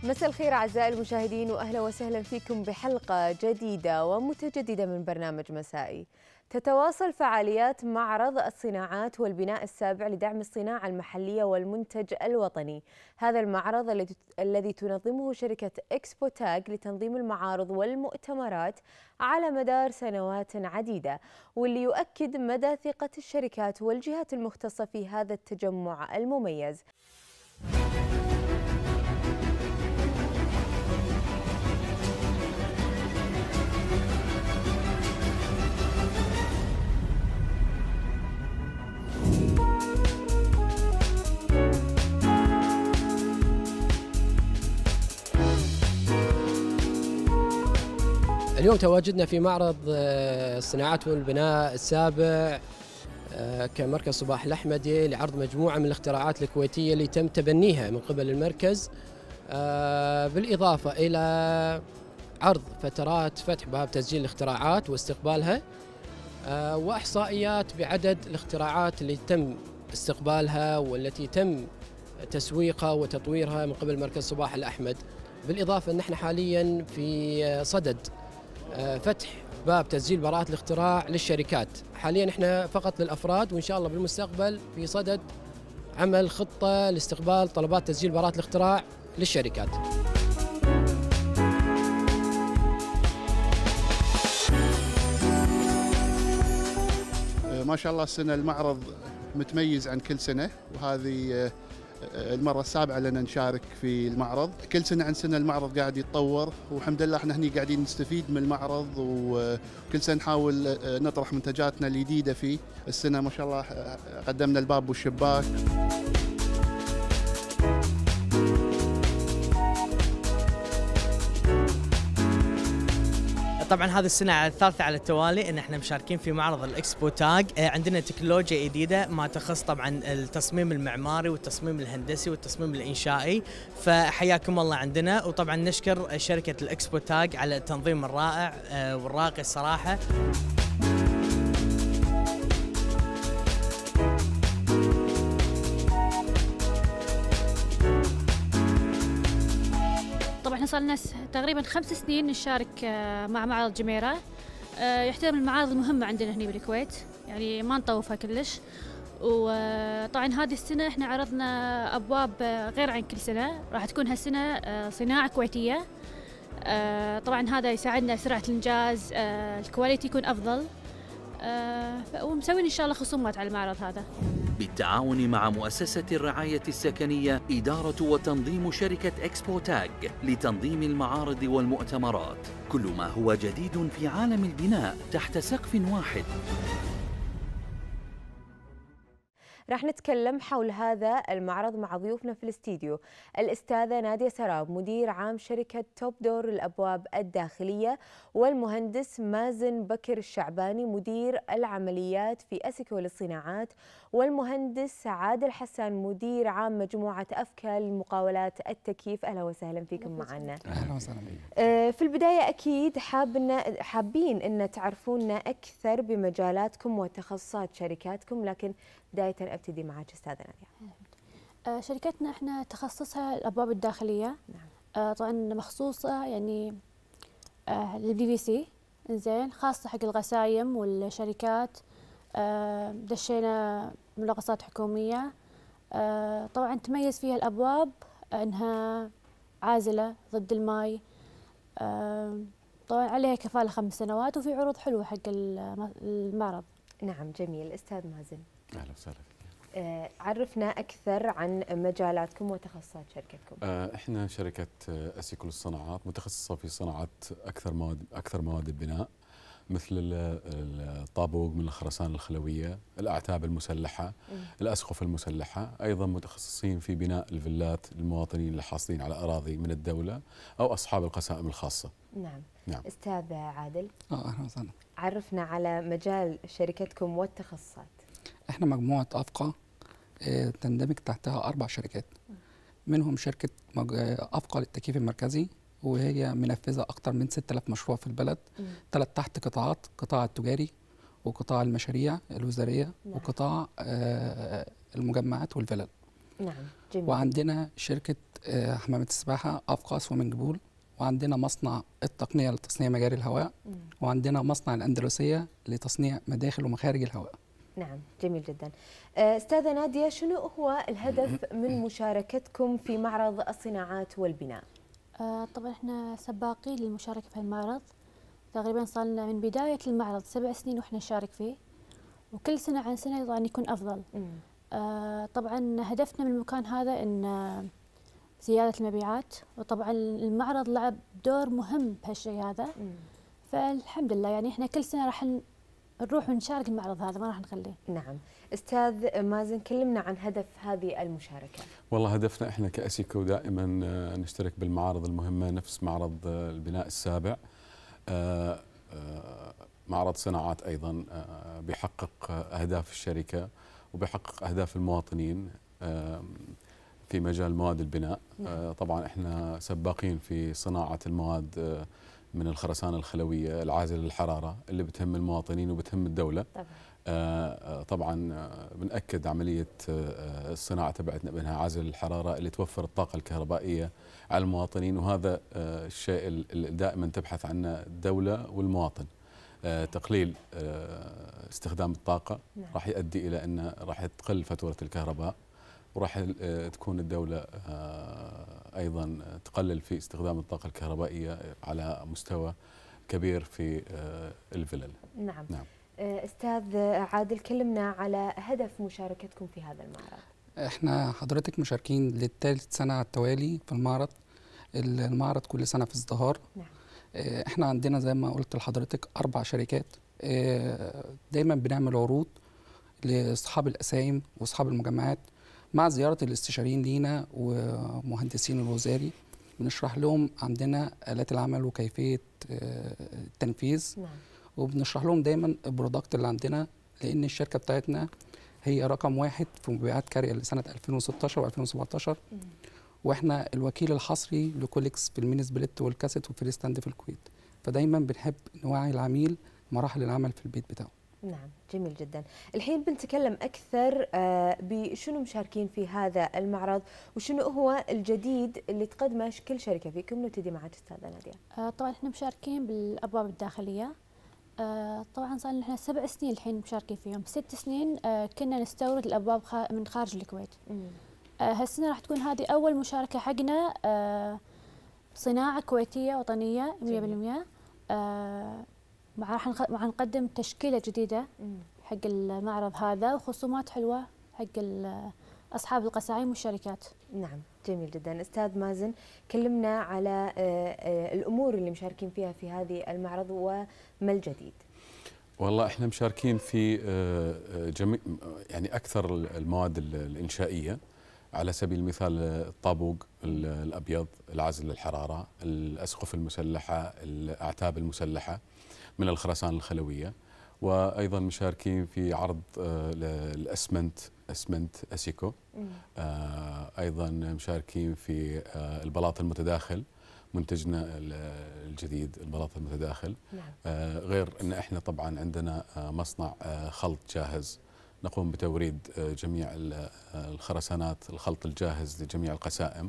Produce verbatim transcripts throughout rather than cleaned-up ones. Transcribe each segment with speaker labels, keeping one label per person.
Speaker 1: مساء الخير أعزائي المشاهدين، وأهلا وسهلا فيكم بحلقة جديدة ومتجددة من برنامج مسائي. تتواصل فعاليات معرض الصناعات والبناء السابع لدعم الصناعة المحلية والمنتج الوطني. هذا المعرض الذي تنظمه شركة إكسبو تاج لتنظيم المعارض والمؤتمرات على مدار سنوات عديدة، واللي يؤكد مدى ثقة الشركات والجهات المختصة في هذا التجمع المميز.
Speaker 2: اليوم تواجدنا في معرض الصناعات والبناء السابع كمركز صباح الأحمدي لعرض مجموعة من الاختراعات الكويتية اللي تم تبنيها من قبل المركز، بالإضافة إلى عرض فترات فتح باب تسجيل الاختراعات واستقبالها، وإحصائيات بعدد الاختراعات اللي تم استقبالها والتي تم تسويقها وتطويرها من قبل مركز صباح الأحمد. بالإضافة أن احنا حاليا في صدد فتح باب تسجيل براءة الاختراع للشركات، حاليا احنا فقط للأفراد، وإن شاء الله بالمستقبل في صدد عمل خطة لاستقبال طلبات تسجيل براءة الاختراع للشركات.
Speaker 3: ما شاء الله السنة المعرض متميز عن كل سنة، وهذه المرة السابعة لنا نشارك في المعرض. كل سنة عن سنة المعرض قاعد يتطور، والحمد لله احنا هني قاعدين نستفيد من المعرض، وكل سنة نحاول نطرح منتجاتنا الجديدة فيه. السنة ما شاء الله قدمنا الباب والشباك.
Speaker 4: طبعا هذه السنة الثالثة على التوالي ان احنا مشاركين في معرض الاكسبو تاج. عندنا تكنولوجيا جديدة ما تخص طبعا التصميم المعماري والتصميم الهندسي والتصميم الانشائي، فحياكم الله عندنا. وطبعا نشكر شركة الاكسبو تاج على التنظيم الرائع والراقي الصراحة.
Speaker 5: احنا صار لنا تقريبا خمس سنين نشارك مع معرض جميرة، يحترم المعارض المهمة عندنا هنا بالكويت، يعني ما نطوفها كلش. وطبعا هذه السنة احنا عرضنا أبواب غير عن كل سنة، راح تكون هالسنة صناعة كويتية. طبعا هذا يساعدنا سرعة الإنجاز، الكواليتي يكون أفضل، ومسوين إن شاء الله خصومات على المعرض هذا.
Speaker 6: بالتعاون مع مؤسسة الرعاية السكنية، إدارة وتنظيم شركة إكسبو تاج لتنظيم المعارض والمؤتمرات. كل ما هو جديد في عالم البناء تحت سقف واحد.
Speaker 1: راح نتكلم حول هذا المعرض مع ضيوفنا في الاستديو، الأستاذة نادية سراب مدير عام شركة توب دور الأبواب الداخلية، والمهندس مازن بكر الشعباني مدير العمليات في أسيكو للصناعات، والمهندس عادل حسان مدير عام مجموعة أفكا لمقاولات التكييف. أهلا وسهلا فيكم معنا.
Speaker 7: أهلا وسهلا بكم.
Speaker 1: في البداية أكيد حابين حابين أن تعرفونا أكثر بمجالاتكم وتخصصات شركاتكم، لكن بداية أبتدي معك أستاذة نادية.
Speaker 5: شركتنا احنا تخصصها الأبواب الداخلية.
Speaker 1: نعم.
Speaker 5: آه طبعا مخصوصة يعني آه للبي في سي، إنزين، خاصة حق الغسايم والشركات. آه دشينا مناقصات حكومية. آه طبعا تميز فيها الأبواب أنها عازلة ضد الماء. آه طبعا عليها كفالة خمس سنوات، وفي عروض حلوة حق المعرض.
Speaker 1: نعم جميل. أستاذ مازن.
Speaker 7: أهلا وسهلا فيك.
Speaker 1: آه عرفنا أكثر عن مجالاتكم وتخصصات شركتكم.
Speaker 7: آه احنا شركة أسيكو للصناعات متخصصة في صناعة أكثر مواد أكثر مواد البناء، مثل الطابوق من الخرسانة الخلوية، الأعتاب المسلحة، م. الأسقف المسلحة. أيضا متخصصين في بناء الفيلات للمواطنين اللي حاصلين على أراضي من الدولة أو أصحاب القسائم الخاصة.
Speaker 1: نعم.
Speaker 7: نعم.
Speaker 1: أستاذ عادل.
Speaker 8: اه أهلا وسهلا.
Speaker 1: عرفنا على مجال شركتكم والتخصصات.
Speaker 8: احنا مجموعة أفقا تندمج تحتها أربع شركات، منهم شركة أفقا للتكييف المركزي، وهي منفذة أكثر من ستة آلاف مشروع في البلد. ثلاث تحت قطاعات: قطاع التجاري، وقطاع المشاريع الوزارية، نعم. وقطاع المجمعات والفلل.
Speaker 1: نعم جميل.
Speaker 8: وعندنا شركة حمامات السباحة أفقا سويمنج بول، وعندنا مصنع التقنية لتصنيع مجاري الهواء، مم. وعندنا مصنع الأندلسية لتصنيع مداخل ومخارج الهواء.
Speaker 1: نعم جميل جدا. أستاذة نادية، شنو هو الهدف من مشاركتكم في معرض الصناعات والبناء؟
Speaker 5: آه طبعا احنا سباقين للمشاركة في المعرض، تقريبا صار لنا من بداية المعرض سبع سنين واحنا نشارك فيه، وكل سنة عن سنة طبعا يكون أفضل. آه طبعا هدفنا من المكان هذا أن زيادة المبيعات، وطبعا المعرض لعب دور مهم بهالشيء هذا. مم. فالحمد لله يعني احنا كل سنة راح نروح ونشارك المعرض هذا، ما راح نخليه.
Speaker 1: نعم. استاذ مازن، كلمنا عن هدف هذه المشاركة.
Speaker 7: والله هدفنا احنا كأسيكو دائما نشترك بالمعارض المهمة، نفس معرض البناء السابع. معرض صناعات ايضا بيحقق اهداف الشركة وبيحقق اهداف المواطنين في مجال مواد البناء. نعم. طبعا احنا سباقين في صناعة المواد من الخرسانة الخلوية العازلة للحرارة اللي بتهم المواطنين وبتهم الدولة. طبعا, آه طبعا بنأكد عملية آه الصناعة تبعتنا بأنها عازلة للحرارة اللي توفر الطاقة الكهربائية على المواطنين، وهذا آه الشيء اللي دائما تبحث عنه الدولة والمواطن. آه تقليل آه استخدام الطاقة. نعم. راح يؤدي إلى أن راح تقل فاتورة الكهرباء، وراح تكون الدولة أيضا تقلل في استخدام الطاقة الكهربائية على مستوى كبير في الفلل.
Speaker 1: نعم. نعم. أستاذ عادل، كلمنا على هدف مشاركتكم في هذا المعرض.
Speaker 8: احنا حضرتك مشاركين للثالث سنة على التوالي في المعرض. المعرض كل سنة في ازدهار. نعم. احنا عندنا زي ما قلت لحضرتك أربع شركات. دايما بنعمل عروض لأصحاب الأسايم وأصحاب المجمعات، مع زيارة الاستشاريين لينا ومهندسين الوزاري، بنشرح لهم عندنا آلات العمل وكيفية التنفيذ. نعم. وبنشرح لهم دايما البرودكت اللي عندنا، لأن الشركة بتاعتنا هي رقم واحد في مبيعات كارير لسنة ألفين وستاشر وألفين وسبعتاشر. مم. واحنا الوكيل الحصري لكوليكس في الميني سبليت والكاسيت وفري ستاند في الكويت، فدايما بنحب نوعي العميل مراحل العمل في البيت بتاعه.
Speaker 1: نعم جميل جدا. الحين بنتكلم أكثر بشنو مشاركين في هذا المعرض وشنو هو الجديد اللي تقدمه كل شركة فيكم. نبتدي معك أستاذة نادية.
Speaker 5: آه طبعا احنا مشاركين بالأبواب الداخلية. آه طبعا صار لنا سبع سنين الحين مشاركين فيهم. ست سنين آه كنا نستورد الأبواب من خارج الكويت. آه هالسنة راح تكون هذه أول مشاركة حقنا، آه صناعة كويتية وطنية مية بالمية. آه مع راح نقدم تشكيلة جديدة حق المعرض هذا، وخصومات حلوة حق أصحاب القساعين والشركات.
Speaker 1: نعم جميل جدا. أستاذ مازن، كلمنا على الأمور اللي مشاركين فيها في هذه المعرض وما الجديد.
Speaker 7: والله احنا مشاركين في جميع يعني أكثر المواد الإنشائية، على سبيل المثال الطابوق الأبيض العازل للحرارة، الأسقف المسلحة، الأعتاب المسلحة من الخرسانة الخلوية، وأيضا مشاركين في عرض الأسمنت أسمنت أسيكو. أيضا مشاركين في البلاط المتداخل، منتجنا الجديد البلاط المتداخل. نعم. غير أن احنا طبعا عندنا مصنع خلط جاهز، نقوم بتوريد جميع الخرسانات الخلط الجاهز لجميع القسائم.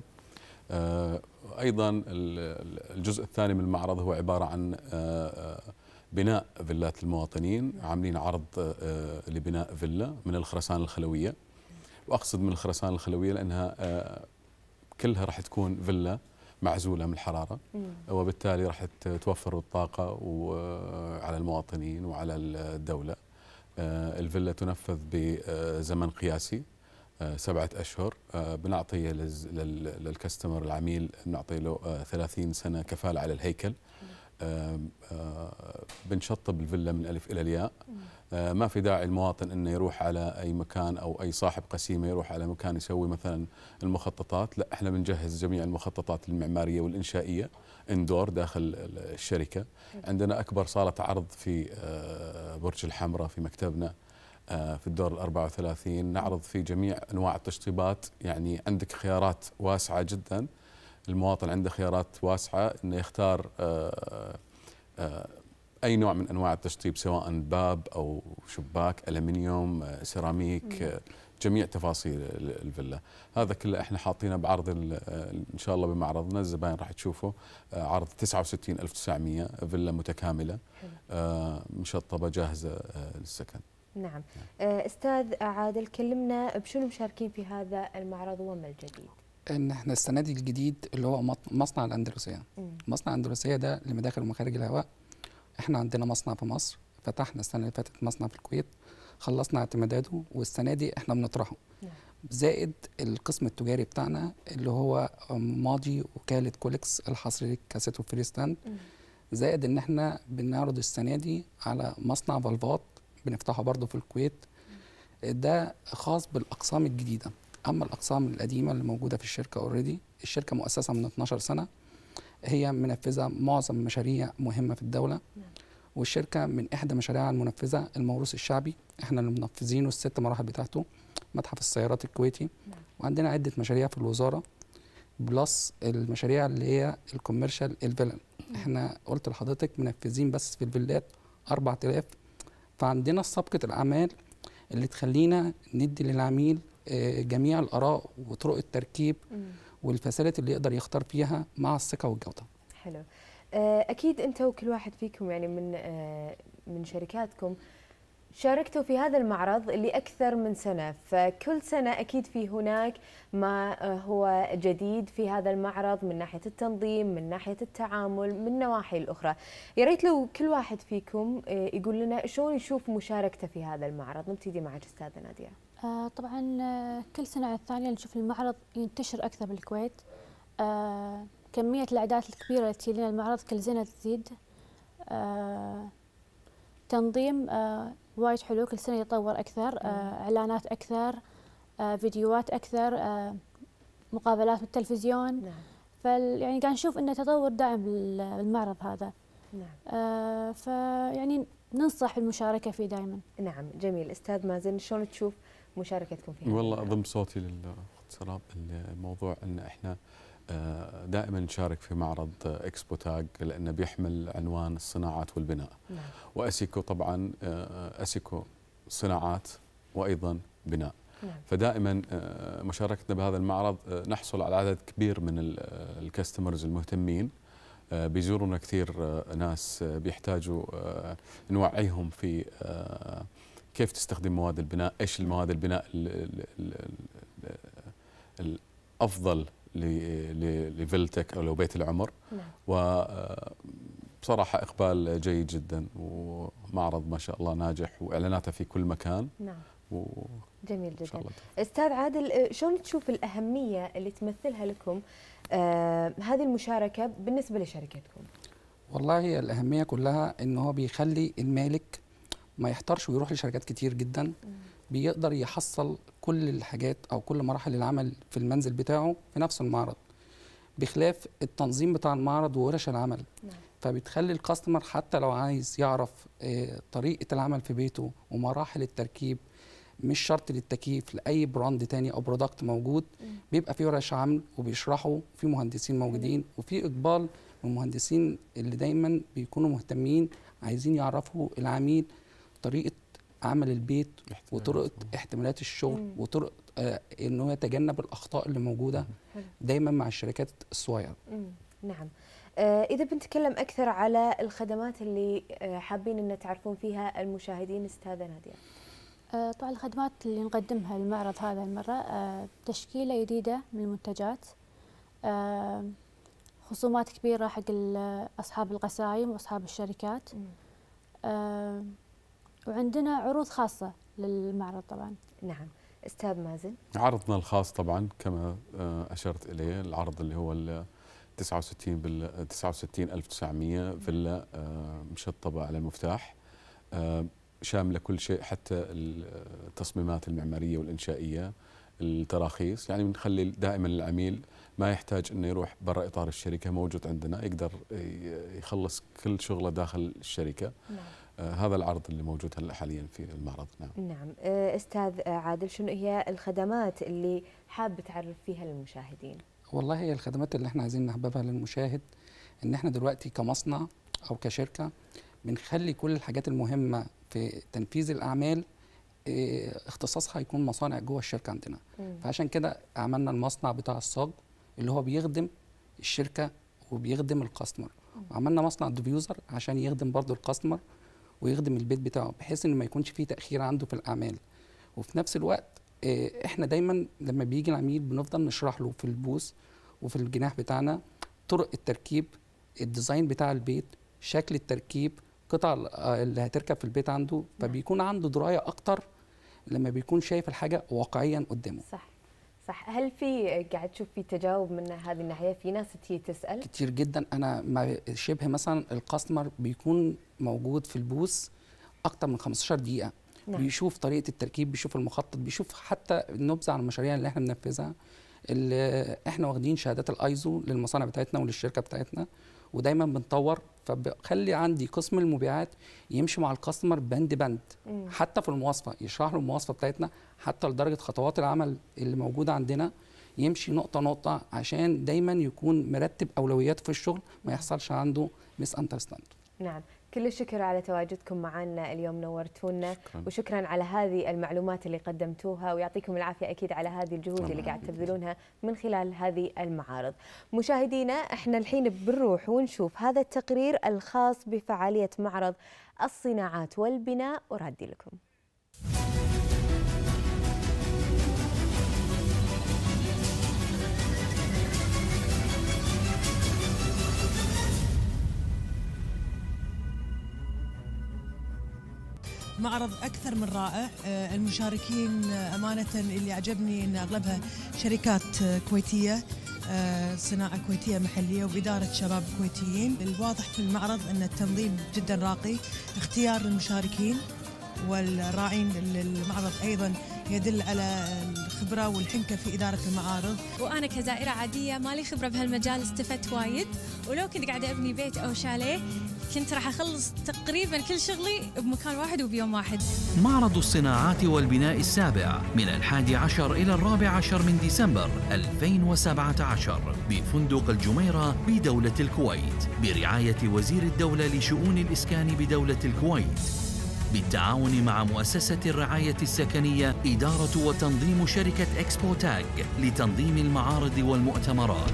Speaker 7: أيضا الجزء الثاني من المعرض هو عبارة عن بناء فيلات المواطنين. عاملين عرض لبناء فيلا من الخرسانة الخلوية، وأقصد من الخرسانة الخلوية لأنها كلها راح تكون فيلا معزولة من الحرارة، وبالتالي راح توفر الطاقة على المواطنين وعلى الدولة. الفيلا تنفذ بزمن قياسي سبعة أشهر. بنعطيه للكاستمر العميل، بنعطي له ثلاثين سنة كفالة على الهيكل. بنشطب الفيلا من الألف إلى الياء. ما في داعي المواطن أنه يروح على أي مكان أو أي صاحب قسيمة يروح على مكان يسوي مثلا المخططات. لا، احنا بنجهز جميع المخططات المعمارية والإنشائية اندور داخل الشركة. عندنا أكبر صالة عرض في برج الحمراء في مكتبنا في الدور الأربعة وثلاثين، نعرض في جميع أنواع التشطيبات. يعني عندك خيارات واسعة جدا، المواطن عنده خيارات واسعة أنه يختار أي نوع من أنواع التشطيب، سواء باب أو شباك، ألمنيوم، سيراميك، جميع تفاصيل الفيلا. هذا كله احنا حاطينه بعرض ان شاء الله بمعرضنا، الزباين راح تشوفوا عرض تسعة وستين ألف وتسعمئة، فيلا متكامله مشطبه جاهزه للسكن.
Speaker 1: نعم. استاذ عادل، كلمنا بشنو مشاركين في هذا المعرض وما الجديد؟
Speaker 8: ان احنا السنه دي الجديد اللي هو مصنع الاندلسيه. مصنع الاندلسيه ده لمداخل ومخارج الهواء. احنا عندنا مصنع في مصر، فتحنا السنه اللي فاتت مصنع في الكويت، خلصنا اعتماداته، والسنه دي احنا بنطرحه. نعم. زائد القسم التجاري بتاعنا اللي هو ماضي وكاله كوليكس الحصري للكاسيت والفري ستاند. زائد ان احنا بنعرض السنه دي على مصنع فالفات بنفتحه برضه في الكويت، ده خاص بالاقسام الجديده. اما الاقسام القديمه اللي موجوده في الشركه اوريدي، الشركه مؤسسه من اتناشر سنه، هي منفذه معظم مشاريع مهمه في الدوله. والشركه من احدى مشاريعها المنفذه الموروث الشعبي، احنا اللي منفذينه الست مراحل بتاعته، متحف السيارات الكويتي. وعندنا عده مشاريع في الوزاره بلس المشاريع اللي هي الكوميرشال الفيلل. احنا قلت لحضرتك منفذين بس في الفيلات أربعة آلاف، فعندنا سابقه الاعمال اللي تخلينا ندي للعميل جميع الاراء وطرق التركيب والفسالة اللي يقدر يختار فيها مع الثقه والجوده.
Speaker 1: حلو. اكيد انت وكل واحد فيكم يعني من من شركاتكم شاركتوا في هذا المعرض لأكثر من سنة، فكل سنة أكيد في هناك ما هو جديد في هذا المعرض من ناحية التنظيم، من ناحية التعامل، من النواحي الأخرى. يا ريت لو كل واحد فيكم يقول لنا شلون يشوف مشاركته في هذا المعرض. نبتدي معك أستاذة نادية.
Speaker 5: آه طبعا كل سنة على الثانية نشوف المعرض ينتشر أكثر بالكويت. آه كمية الأعداد الكبيرة اللي تجي لنا المعرض كل سنة تزيد. آه تنظيم آه وايد حلو، كل سنة يتطور أكثر. آه إعلانات أكثر، آه فيديوهات أكثر، آه مقابلات بالتلفزيون. نعم. فال يعني قاعد نشوف إنه تطور دائم بالمعرض هذا. نعم. آه فيعني ننصح بالمشاركة فيه دائما.
Speaker 1: نعم جميل. أستاذ مازن، شلون تشوف مشاركتكم فيه؟
Speaker 7: والله أضم صوتي للأخت سراب. الموضوع أن إحنا دائما نشارك في معرض اكسبو تاج لأنه بيحمل عنوان الصناعات والبناء. نعم. وأسيكو طبعا أسيكو صناعات وأيضا بناء. نعم. فدائما مشاركتنا بهذا المعرض نحصل على عدد كبير من الكاستمرز المهتمين، بيزورونا كثير ناس بيحتاجوا نوعيهم في كيف تستخدم مواد البناء، ايش المواد البناء الافضل لفيلتك او لو بيت العمر. نعم. وبصراحه اقبال جيد جدا، ومعرض ما شاء الله ناجح واعلاناته في كل مكان. نعم. و
Speaker 1: جميل جدا. استاذ عادل، شلون تشوف الاهميه اللي تمثلها لكم آه هذه المشاركه بالنسبه لشركتكم؟
Speaker 8: والله هي الاهميه كلها ان هو بيخلي المالك ما يحتارش ويروح لشركات كتير جدا. م. بيقدر يحصل كل الحاجات او كل مراحل العمل في المنزل بتاعه في نفس المعرض، بخلاف التنظيم بتاع المعرض وورش العمل. نعم. فبتخلي الكاستمر حتى لو عايز يعرف آه طريقه العمل في بيته ومراحل التركيب، مش شرط للتكييف، لاي براند تاني او برودكت موجود. م. بيبقى في ورش عمل وبيشرحوا، في مهندسين موجودين. م. وفي اقبال من المهندسين اللي دايما بيكونوا مهتمين عايزين يعرفوا العميل طريقه عمل البيت وطرق احتمالات الشغل. مم. وطرق آه انه يتجنب الاخطاء اللي موجوده دايما مع الشركات الصغيره.
Speaker 1: نعم. آه اذا بنتكلم اكثر على الخدمات اللي آه حابين ان تعرفون فيها المشاهدين استاذه ناديه.
Speaker 5: آه طبعا الخدمات اللي نقدمها للمعرض هذا المره آه تشكيله جديده من المنتجات، آه خصومات كبيره حق اصحاب القسايم واصحاب الشركات. آه وعندنا عروض خاصة للمعرض طبعا.
Speaker 1: نعم. استاذ مازن.
Speaker 7: عرضنا الخاص طبعا كما اشرت اليه، العرض اللي هو ال تسعة وستين بال تسعة وستين ألف وتسعمئة فيلا مشطبة على المفتاح، شاملة كل شيء حتى التصميمات المعمارية والإنشائية، التراخيص. يعني بنخلي دائما العميل ما يحتاج انه يروح برا اطار الشركة، موجود عندنا يقدر يخلص كل شغله داخل الشركة. نعم. آه هذا العرض اللي موجود هلا حاليا في المعرض. نعم.
Speaker 1: نعم. استاذ عادل، شنو هي الخدمات اللي حاب تعرف فيها للمشاهدين؟
Speaker 8: والله هي الخدمات اللي احنا عايزين نحببها للمشاهد ان احنا دلوقتي كمصنع او كشركه بنخلي كل الحاجات المهمه في تنفيذ الاعمال إيه اختصاصها هيكون مصانع جوه الشركه عندنا.
Speaker 1: مم.
Speaker 8: فعشان كده عملنا المصنع بتاع الصاج اللي هو بيخدم الشركه وبيخدم الكاستمر، وعملنا مصنع ديفيوزر عشان يخدم برضو الكاستمر ويخدم البيت بتاعه، بحيث ان ما يكونش فيه تاخير عنده في الاعمال. وفي نفس الوقت إيه احنا دايما لما بيجي العميل بنفضل نشرح له في البوث وفي الجناح بتاعنا طرق التركيب، الديزاين بتاع البيت، شكل التركيب، قطع اللي هتركب في البيت عنده، فبيكون عنده درايه اكتر لما بيكون شايف الحاجه واقعيا قدامه.
Speaker 1: صح صح. هل في قاعد تشوف في تجاوب من هذه الناحيه؟ في ناس تيجي تسال
Speaker 8: كتير جدا. انا ما شبه مثلا الكاستمر بيكون موجود في البوث اكتر من خمستاشر دقيقه. نعم. بيشوف طريقه التركيب، بيشوف المخطط، بيشوف حتى النبذه عن المشاريع اللي احنا بننفذها. اللي احنا واخدين شهادات الايزو للمصانع بتاعتنا وللشركه بتاعتنا، ودايما بنطور، فبخلي عندي قسم المبيعات يمشي مع الكاستمر بند بند. مم. حتى في المواصفه يشرح له المواصفه بتاعتنا حتى لدرجه خطوات العمل اللي موجوده عندنا، يمشي نقطه نقطه عشان دايما يكون مرتب اولوياته في الشغل، ما يحصلش عنده ميس اندرستاند.
Speaker 1: نعم، كل الشكر على تواجدكم معنا اليوم، نورتونا، وشكرا على هذه المعلومات اللي قدمتوها، ويعطيكم العافية أكيد على هذه الجهود اللي قاعد تبذلونها من خلال هذه المعارض. مشاهدينا، احنا الحين بنروح ونشوف هذا التقرير الخاص بفعالية معرض الصناعات والبناء وردي لكم.
Speaker 9: معرض أكثر من رائع. المشاركين أمانة اللي عجبني أن أغلبها شركات كويتية، صناعة كويتية محلية وبإدارة شباب كويتيين. الواضح في المعرض أن التنظيم جدا راقي، اختيار المشاركين والراعين للمعرض أيضا يدل على الخبرة والحنكة في إدارة المعارض.
Speaker 10: وأنا كزائرة عادية ما لي خبرة بهالمجال استفدت وايد، ولو كنت قاعدة أبني بيت أو شاليه كنت راح أخلص تقريبا كل شغلي بمكان واحد وبيوم واحد.
Speaker 6: معرض الصناعات والبناء السابع من الحادي عشر إلى الرابع عشر من ديسمبر ألفين وسبعة عشر بفندق الجميرة بدولة الكويت برعاية وزير الدولة لشؤون الإسكان بدولة الكويت، بالتعاون مع مؤسسة الرعاية السكنية إدارة وتنظيم شركة إكسبو تاج لتنظيم المعارض والمؤتمرات.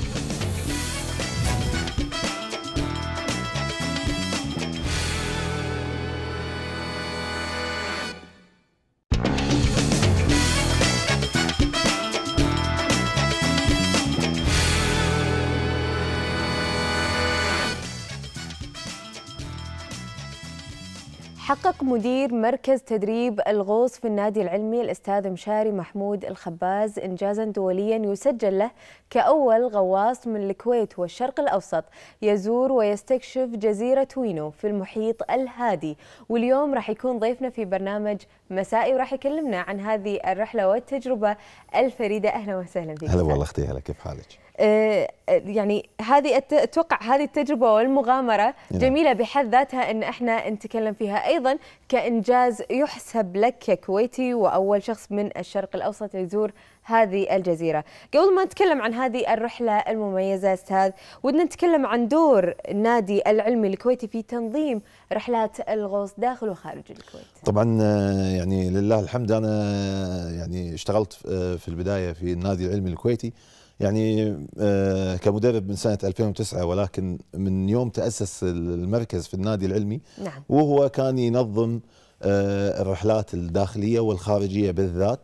Speaker 1: حقق مدير مركز تدريب الغوص في النادي العلمي الأستاذ مشاري محمود الخباز إنجازا دوليا يسجل له كأول غواص من الكويت والشرق الأوسط يزور ويستكشف جزيرة وينو في المحيط الهادي. واليوم راح يكون ضيفنا في برنامج مسائي وراح يكلمنا عن هذه الرحلة والتجربة الفريدة. أهلا وسهلا فيك.
Speaker 11: هلا والله أختي، هلا، كيف حالك؟
Speaker 1: يعني هذه اتوقع هذه التجربه والمغامره جميله بحد ذاتها ان احنا نتكلم فيها، ايضا كانجاز يحسب لك ككويتي واول شخص من الشرق الاوسط يزور هذه الجزيره. قبل ما نتكلم عن هذه الرحله المميزه استاذ، ودنا نتكلم عن دور النادي العلمي الكويتي في تنظيم رحلات الغوص داخل وخارج الكويت.
Speaker 11: طبعا يعني لله الحمد، انا يعني اشتغلت في البدايه في النادي العلمي الكويتي يعني كمدرب من سنة ألفين وتسعة، ولكن من يوم تأسس المركز في النادي العلمي نعم. وهو كان ينظم الرحلات الداخلية والخارجية بالذات.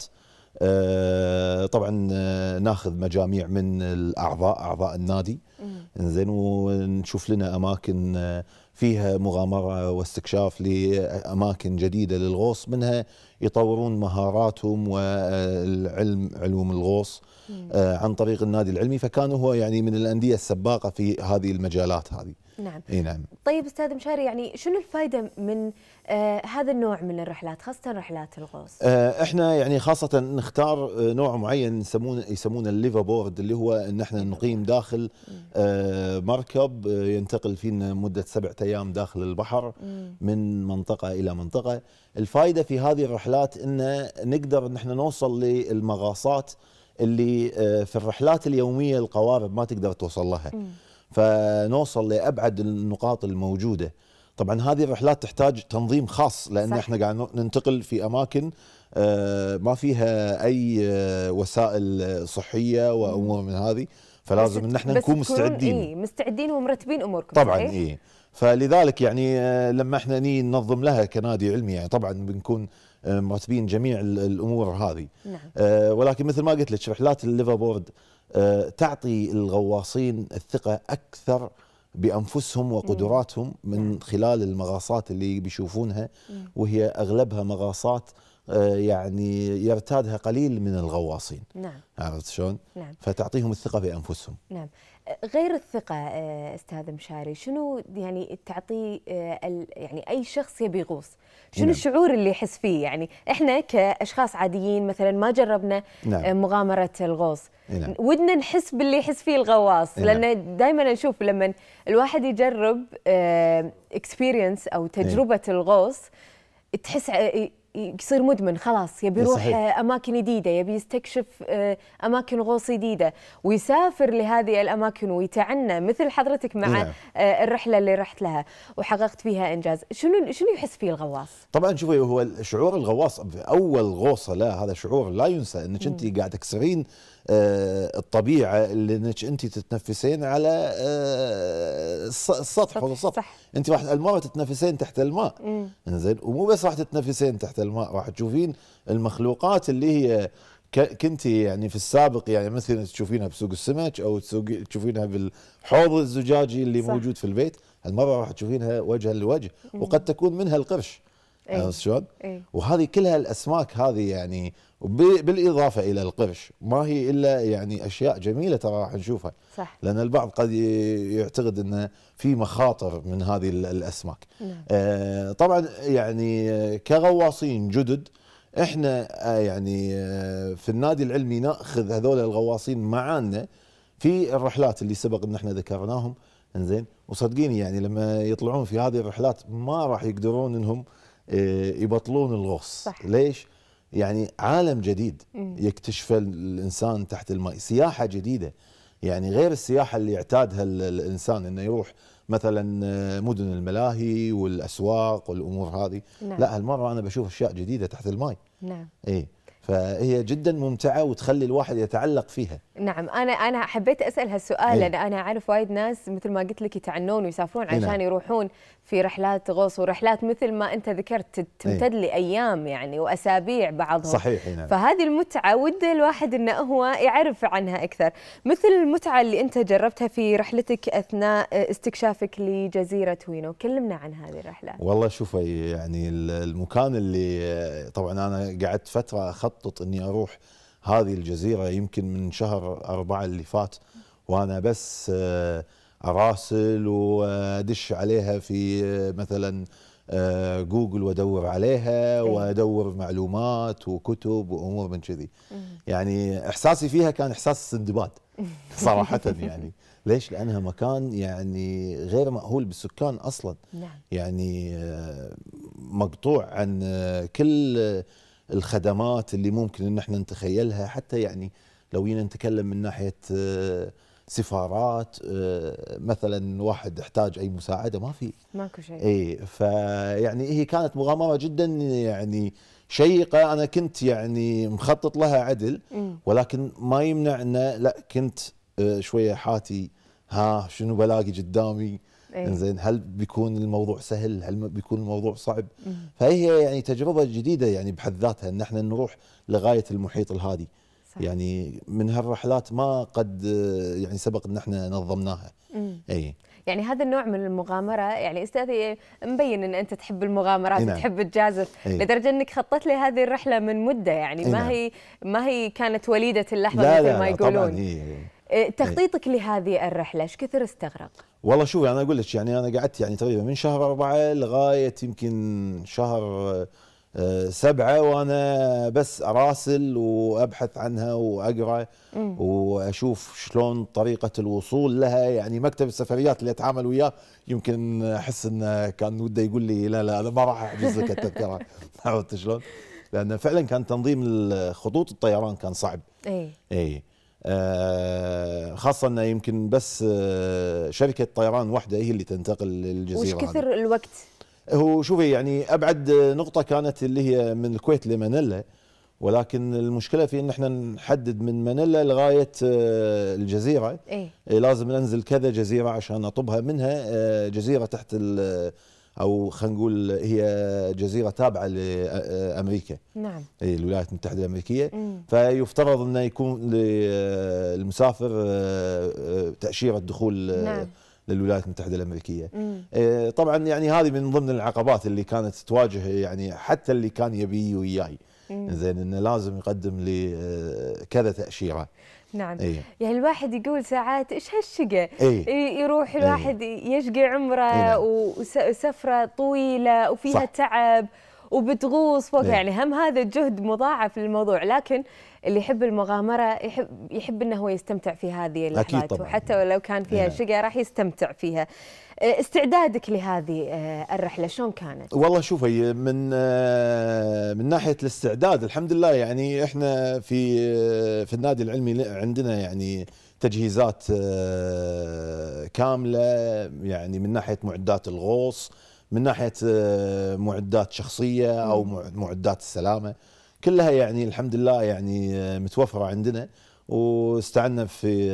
Speaker 11: طبعا ناخذ مجاميع من الأعضاء أعضاء النادي إنزين، ونشوف لنا أماكن فيها مغامرة واستكشاف لأماكن جديدة للغوص، منها يطورون مهاراتهم والعلم علوم الغوص آه عن طريق النادي العلمي. فكان هو يعني من الأندية السباقة في هذه المجالات هذه.
Speaker 1: نعم.
Speaker 11: اي نعم.
Speaker 1: طيب استاذ مشاري، يعني شنو الفائدة من آه هذا النوع من الرحلات، خاصة رحلات الغوص؟
Speaker 11: آه احنا يعني خاصة نختار نوع معين يسمونه يسمونه الليفر بورد، اللي هو ان احنا نقيم داخل آه مركب ينتقل فينا مدة سبعة ايام داخل البحر من منطقة الى منطقة. الفائدة في هذه الرحلات ان نقدر ان احنا نوصل للمغاصات اللي في الرحلات اليومية القوارب ما تقدر توصل لها، فنوصل لأبعد النقاط الموجودة. طبعا هذه الرحلات تحتاج تنظيم خاص، لان صح. احنا قاعد ننتقل في اماكن ما فيها اي وسائل صحيه وامور من هذه، فلازم ان احنا نكون مستعدين.
Speaker 1: إيه مستعدين ومرتبين اموركم
Speaker 11: طبعا. اي فلذلك يعني لما احنا نيجي ننظم لها كنادي علمي يعني طبعا بنكون مرتبين جميع الامور هذه.
Speaker 1: نعم.
Speaker 11: آه ولكن مثل ما قلت لك رحلات الليفر بورد آه تعطي الغواصين الثقه اكثر بانفسهم وقدراتهم من نعم. خلال المغاصات اللي بيشوفونها، وهي اغلبها مغاصات آه يعني يرتادها قليل من الغواصين.
Speaker 1: نعم.
Speaker 11: عرفت شلون؟
Speaker 1: نعم.
Speaker 11: فتعطيهم الثقه بانفسهم.
Speaker 1: نعم. غير الثقة أستاذ مشاري، شنو يعني تعطي يعني أي شخص يبي يغوص، شنو نعم. الشعور اللي يحس فيه؟ يعني إحنا كأشخاص عاديين مثلا ما جربنا نعم. مغامرة الغوص، نعم. ودنا نحس باللي يحس فيه الغواص، نعم. لأن دائما نشوف لما الواحد يجرب اكسبيرينس أو تجربة نعم. الغوص تحس يصير مدمن خلاص، يبي يروح صحيح. أماكن جديدة، يبي يستكشف أماكن غوص جديدة ويسافر لهذه الأماكن ويتعنى مثل حضرتك مع نعم. الرحلة اللي رحت لها وحققت فيها إنجاز. شنو شنو يحس فيه الغواص؟
Speaker 11: طبعا شوفي، هو شعور الغواص أول غوصة لا هذا شعور لا ينسى، أنك أنت قاعد تكسرين الطبيعة اللي أنك أنت تتنفسين على السطح فوق السطح. أنت راح المرة تتنفسين تحت الماء، زين، ومو بس راح تتنفسين تحت الماء، راح تشوفين المخلوقات اللي هي كنتي يعني في السابق يعني مثلا تشوفينها بسوق السمك او تشوفينها بالحوض الزجاجي اللي صح. موجود في البيت، المرة راح تشوفينها وجها لوجه، وقد تكون منها القرش. عرفت شلون؟ وهذه كلها الاسماك هذه يعني بالاضافه الى القرش ما هي الا يعني اشياء جميله ترى راح نشوفها.
Speaker 1: صح.
Speaker 11: لان البعض قد يعتقد انه في مخاطر من هذه الاسماك.
Speaker 1: نعم.
Speaker 11: آه طبعا يعني كغواصين جدد احنا آه يعني آه في النادي العلمي ناخذ هذول الغواصين معانا في الرحلات اللي سبق ان احنا ذكرناهم، انزين، وصدقيني يعني لما يطلعون في هذه الرحلات ما راح يقدرون انهم يبطلون الغوص.
Speaker 1: صح.
Speaker 11: ليش؟ يعني عالم جديد يكتشفه الإنسان تحت الماء، سياحة جديدة، يعني غير السياحة اللي يعتادها الإنسان إنه يروح مثلا مدن الملاهي والأسواق والأمور هذه.
Speaker 1: نعم.
Speaker 11: لا هالمرة أنا بشوف أشياء جديدة تحت الماء.
Speaker 1: نعم.
Speaker 11: إيه فهي جدا ممتعة وتخلي الواحد يتعلق فيها.
Speaker 1: نعم. انا انا حبيت اسال هالسؤال لان انا اعرف وايد ناس مثل ما قلت لك يتعنون ويسافرون عشان نعم. يروحون في رحلات غوص، ورحلات مثل ما انت ذكرت تمتد لايام يعني واسابيع بعضهم.
Speaker 11: صحيح. نعم.
Speaker 1: فهذه المتعه وده الواحد انه هو يعرف عنها اكثر، مثل المتعه اللي انت جربتها في رحلتك اثناء استكشافك لجزيره وينو، كلمنا عن هذه الرحله.
Speaker 11: والله شوفي يعني المكان اللي طبعا انا قعدت فتره اخطط اني اروح هذه الجزيرة يمكن من شهر أربعة اللي فات، وأنا بس أراسل وأدش عليها في مثلا جوجل وأدور عليها وأدور معلومات وكتب وأمور من كذي. يعني إحساسي فيها كان إحساس السندباد صراحة يعني. ليش؟ لأنها مكان يعني غير مأهول بالسكان أصلا.
Speaker 1: نعم.
Speaker 11: يعني مقطوع عن كل الخدمات اللي ممكن ان احنا نتخيلها، حتى يعني لو جينا نتكلم من ناحيه سفارات مثلا واحد احتاج اي مساعده ما في،
Speaker 1: ماكو شيء.
Speaker 11: اي فيعني هي كانت مغامره جدا يعني شيقه، انا كنت يعني مخطط لها عدل، ولكن ما يمنع انه لا كنت شويه حاتي ها شنو بلاقي قدامي. إنزين، هل بيكون الموضوع سهل؟ هل بيكون الموضوع صعب؟
Speaker 1: مم.
Speaker 11: فهي يعني تجربة جديدة يعني بحد ذاتها ان احنا نروح لغاية المحيط الهادي. صح. يعني من هالرحلات ما قد يعني سبق ان احنا نظمناها. اي
Speaker 1: يعني هذا النوع من المغامرة، يعني استاذي مبين ان انت تحب المغامرات وتحب تجازف لدرجة انك خططت لي هذه الرحلة من مدة، يعني ما هي ما هي كانت وليدة اللحظة
Speaker 11: لا
Speaker 1: مثل
Speaker 11: لا
Speaker 1: ما
Speaker 11: لا
Speaker 1: يقولون.
Speaker 11: طبعا هي
Speaker 1: تخطيطك لهذه الرحلة ايش كثر استغرق؟
Speaker 11: والله شوفي انا اقول لك يعني انا قعدت يعني تقريبا من شهر أربعة لغايه يمكن شهر سبعة وانا بس اراسل وابحث عنها واقرا واشوف شلون طريقه الوصول لها. يعني مكتب السفريات اللي اتعامل وياه يمكن احس انه كان وده يقول لي لا لا انا ما راح احجز لك التذكره. عرفت شلون؟ لان فعلا كان تنظيم خطوط الطيران كان صعب.
Speaker 1: اي
Speaker 11: اي خاصة أنه يمكن بس شركة طيران واحدة هي اللي تنتقل للجزيرة.
Speaker 1: وش كثر الوقت؟
Speaker 11: هو شوفي يعني أبعد نقطة كانت اللي هي من الكويت لمانيلا، ولكن المشكلة في أن احنا نحدد من مانيلا لغاية الجزيرة.
Speaker 1: إيه؟
Speaker 11: لازم ننزل كذا جزيرة عشان أطبها، منها جزيرة تحت أو خلينا نقول هي جزيرة تابعة لأمريكا.
Speaker 1: نعم.
Speaker 11: الولايات المتحدة الأمريكية. مم. فيفترض أنه يكون للمسافر تأشيرة دخول. نعم. للولايات المتحدة الأمريكية. مم. طبعا يعني هذه من ضمن العقبات اللي كانت تواجه يعني حتى اللي كان يبي وياي. زين انه لازم يقدم لي كذا تأشيرة.
Speaker 1: نعم. أيه. يعني الواحد يقول ساعات ايش هالشقة؟
Speaker 11: أيه.
Speaker 1: يروح الواحد أيه. يشقى عمره أيه. وسفرة طويلة وفيها صح. تعب وبتغوص فوق. أيه. يعني هم هذا الجهد مضاعف للموضوع، لكن اللي يحب المغامرة يحب يحب انه هو يستمتع في هذه اللحظات، وحتى ولو كان فيها شقة راح يستمتع فيها. استعدادك لهذه الرحلة شلون كانت؟
Speaker 11: والله شوفي، من من ناحية الاستعداد الحمد لله يعني احنا في في النادي العلمي عندنا يعني تجهيزات كاملة، يعني من ناحية معدات الغوص، من ناحية معدات شخصية او معدات السلامة، كلها يعني الحمد لله يعني متوفرة عندنا، واستعنا في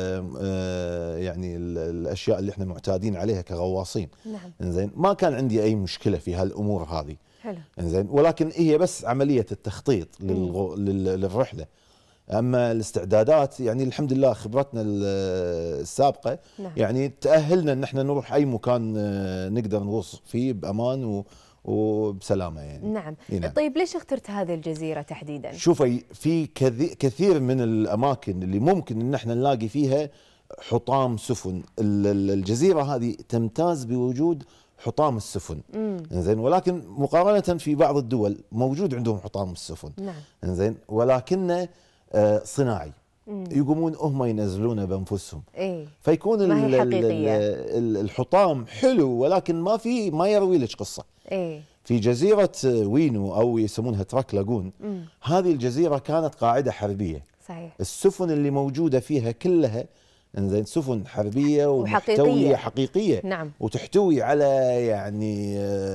Speaker 11: يعني الاشياء اللي احنا معتادين عليها كغواصين.
Speaker 1: نعم.
Speaker 11: انزين ما كان عندي اي مشكله في هالامور هذه.
Speaker 1: حلو.
Speaker 11: انزين ولكن هي بس عمليه التخطيط للغو... للرحله. اما الاستعدادات يعني الحمد لله خبرتنا السابقه. نعم. يعني تاهلنا ان احنا نروح اي مكان نقدر نغوص فيه بامان و... وبسلامه يعني.
Speaker 1: نعم. نعم. طيب ليش اخترت هذه الجزيره تحديدا؟
Speaker 11: شوفي في كثير من الاماكن اللي ممكن ان احنا نلاقي فيها حطام سفن، الجزيره هذه تمتاز بوجود حطام السفن. انزين ولكن مقارنه في بعض الدول موجود عندهم حطام السفن.
Speaker 1: نعم.
Speaker 11: انزين ولكنه آه صناعي. مم. يقومون هم ينزلونه بانفسهم.
Speaker 1: إيه؟
Speaker 11: فيكون ما هي حقيقية. الحطام حلو ولكن ما في ما يروي لك قصه.
Speaker 1: إيه؟
Speaker 11: في جزيره وينو او يسمونها تراك لاجون. مم. هذه الجزيره كانت قاعده حربيه.
Speaker 1: صحيح.
Speaker 11: السفن اللي موجوده فيها كلها انزين سفن حربيه ومحتويه حقيقيه.
Speaker 1: نعم.
Speaker 11: وتحتوي على يعني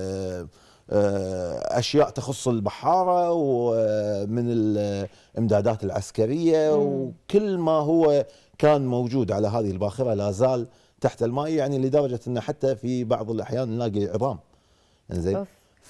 Speaker 11: اشياء تخص البحاره ومن الامدادات العسكريه. مم. وكل ما هو كان موجود على هذه الباخره لا زال تحت الماء، يعني لدرجه ان حتى في بعض الاحيان نلاقي عظام. انزين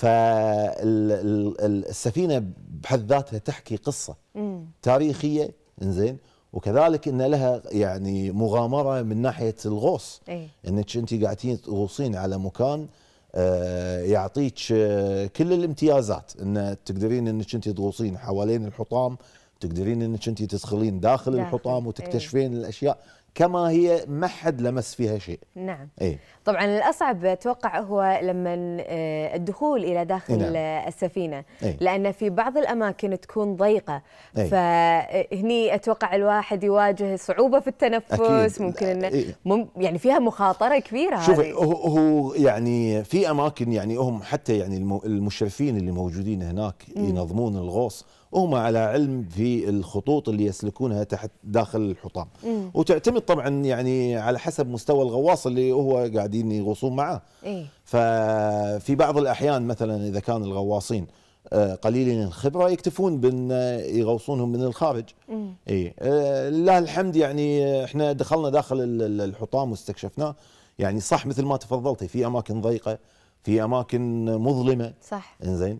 Speaker 11: فالسفينه بحد ذاتها تحكي قصه. مم. تاريخيه. انزين وكذلك ان لها يعني مغامره من ناحيه الغوص.
Speaker 1: إيه؟
Speaker 11: انك انت قاعدين تغوصين على مكان آه يعطيك آه كل الامتيازات، ان تقدرين انك انت تغوصين حوالين الحطام، تقدرين انك انت تدخلين داخل, داخل الحطام وتكتشفين. إيه؟ الاشياء كما هي ما حد لمس فيها شيء.
Speaker 1: نعم.
Speaker 11: إيه؟
Speaker 1: طبعا الأصعب أتوقع هو لما الدخول إلى داخل نعم. السفينة.
Speaker 11: إيه؟
Speaker 1: لأن في بعض الأماكن تكون ضيقة.
Speaker 11: إيه؟
Speaker 1: فهني أتوقع الواحد يواجه صعوبة في التنفس. أكيد. ممكن إنه إيه؟ مم يعني فيها مخاطرة كبيرة.
Speaker 11: شوفي هو, هو يعني في أماكن يعني هم حتى يعني المشرفين اللي موجودين هناك م. ينظمون الغوص هم على علم في الخطوط اللي يسلكونها تحت داخل الحطام. مم. وتعتمد طبعا يعني على حسب مستوى الغواص اللي هو قاعدين يغوصون معاه.
Speaker 1: إيه؟
Speaker 11: ففي بعض الأحيان مثلا إذا كان الغواصين قليلين الخبرة يكتفون بأن يغوصونهم من الخارج. إيه؟ لله الحمد يعني احنا دخلنا داخل الحطام واستكشفناه. يعني صح مثل ما تفضلتي في أماكن ضيقة، في أماكن مظلمة.
Speaker 1: صح.
Speaker 11: إنزين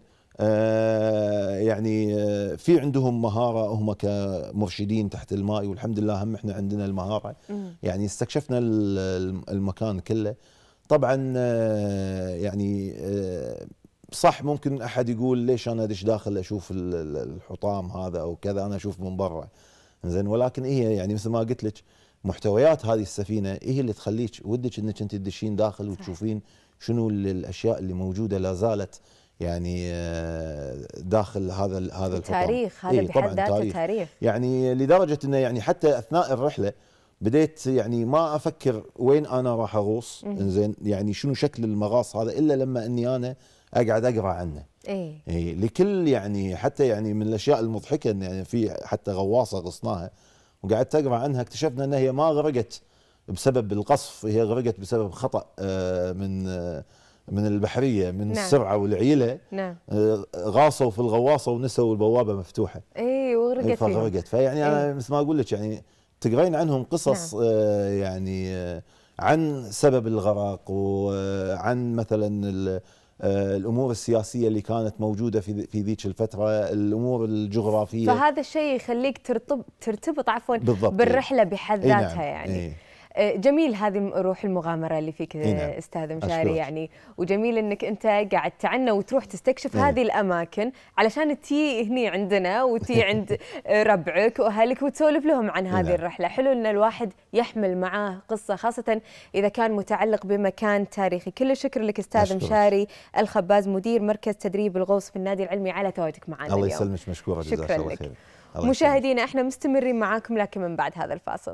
Speaker 11: آه يعني آه في عندهم مهارة هم كمرشدين تحت الماء، والحمد لله هم احنا عندنا المهارة. مم. يعني استكشفنا المكان كله. طبعا آه يعني آه صح ممكن أحد يقول ليش أنا أدش داخل أشوف الحطام هذا أو كذا، أنا أشوف من برا. زين ولكن هي يعني مثل ما قلت لك محتويات هذه السفينة هي اللي تخليك ودك أنك أنت تدشين داخل وتشوفين شنو الأشياء اللي موجودة لا زالت يعني داخل هذا هذا الحطام.
Speaker 1: تاريخ هذا. إيه بحد ذاته تاريخ.
Speaker 11: يعني لدرجه انه يعني حتى اثناء الرحله بديت يعني ما افكر وين انا راح اغوص. انزين يعني شنو شكل المغاص هذا الا لما اني انا اقعد اقرا عنه.
Speaker 1: ايه
Speaker 11: إيه لكل يعني حتى يعني من الاشياء المضحكه ان يعني في حتى غواصه غصناها وقعدت اقرا عنها اكتشفنا انها هي ما غرقت بسبب القصف، هي غرقت بسبب خطا من من البحريه من نعم. السرعه والعيله.
Speaker 1: نعم.
Speaker 11: غاصوا في الغواصه ونسوا البوابه مفتوحه.
Speaker 1: اي وغرقت
Speaker 11: فغرقت. فيعني انا إيه؟ مثل ما اقول لك يعني تقرين عنهم قصص نعم. آه يعني آه عن سبب الغرق وعن مثلا الامور السياسيه اللي كانت موجوده في في ذيك الفتره، الامور الجغرافيه.
Speaker 1: فهذا الشيء يخليك ترتبط ترتبط عفوا
Speaker 11: بالضبط
Speaker 1: بالرحله بحد ذاتها. نعم. يعني
Speaker 11: إيه.
Speaker 1: جميل هذه روح المغامره اللي فيك
Speaker 11: نعم.
Speaker 1: استاذ مشاري يعني، وجميل انك انت قاعد تعنى وتروح تستكشف نعم. هذه الاماكن علشان تي هني عندنا وتي عند ربعك واهلك وتسولف لهم عن هذه نعم. الرحله. حلو ان الواحد يحمل معاه قصه، خاصه اذا كان متعلق بمكان تاريخي. كل الشكر لك استاذ أشكرك. مشاري الخباز مدير مركز تدريب الغوص في النادي العلمي على تواجدك معنا.
Speaker 11: الله يسلمك، مشكوره
Speaker 1: جزاك الله خير. مشاهدينا احنا مستمرين معاكم لكن من بعد هذا الفاصل.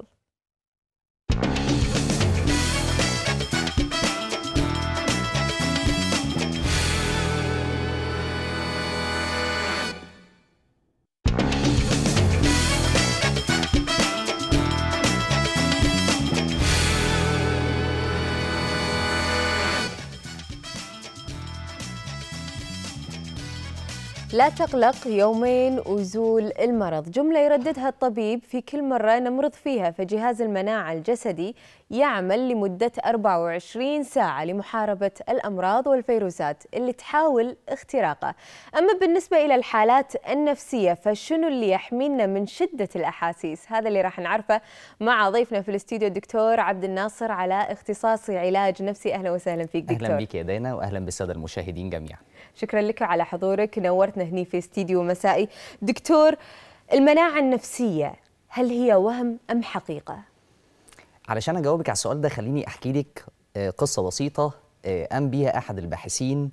Speaker 1: لا تقلق يومين وزول المرض، جملة يرددها الطبيب في كل مرة نمرض فيها، فجهاز المناعة الجسدي يعمل لمدة أربعة وعشرين ساعة لمحاربة الأمراض والفيروسات اللي تحاول اختراقه. أما بالنسبة إلى الحالات النفسية فشنو اللي يحمينا من شدة الأحاسيس؟ هذا اللي راح نعرفه مع ضيفنا في الاستوديو الدكتور عبد الناصر على اختصاصي علاج نفسي. أهلا وسهلا فيك دكتور.
Speaker 12: أهلا بك يا دينا وأهلا بالسادة المشاهدين جميعا.
Speaker 1: شكرا لك على حضورك، نورتنا هني في استديو مسائي. دكتور، المناعة النفسية هل هي وهم أم حقيقة؟
Speaker 12: علشان أجاوبك على السؤال ده خليني أحكي لك قصة بسيطة قام بيها أحد الباحثين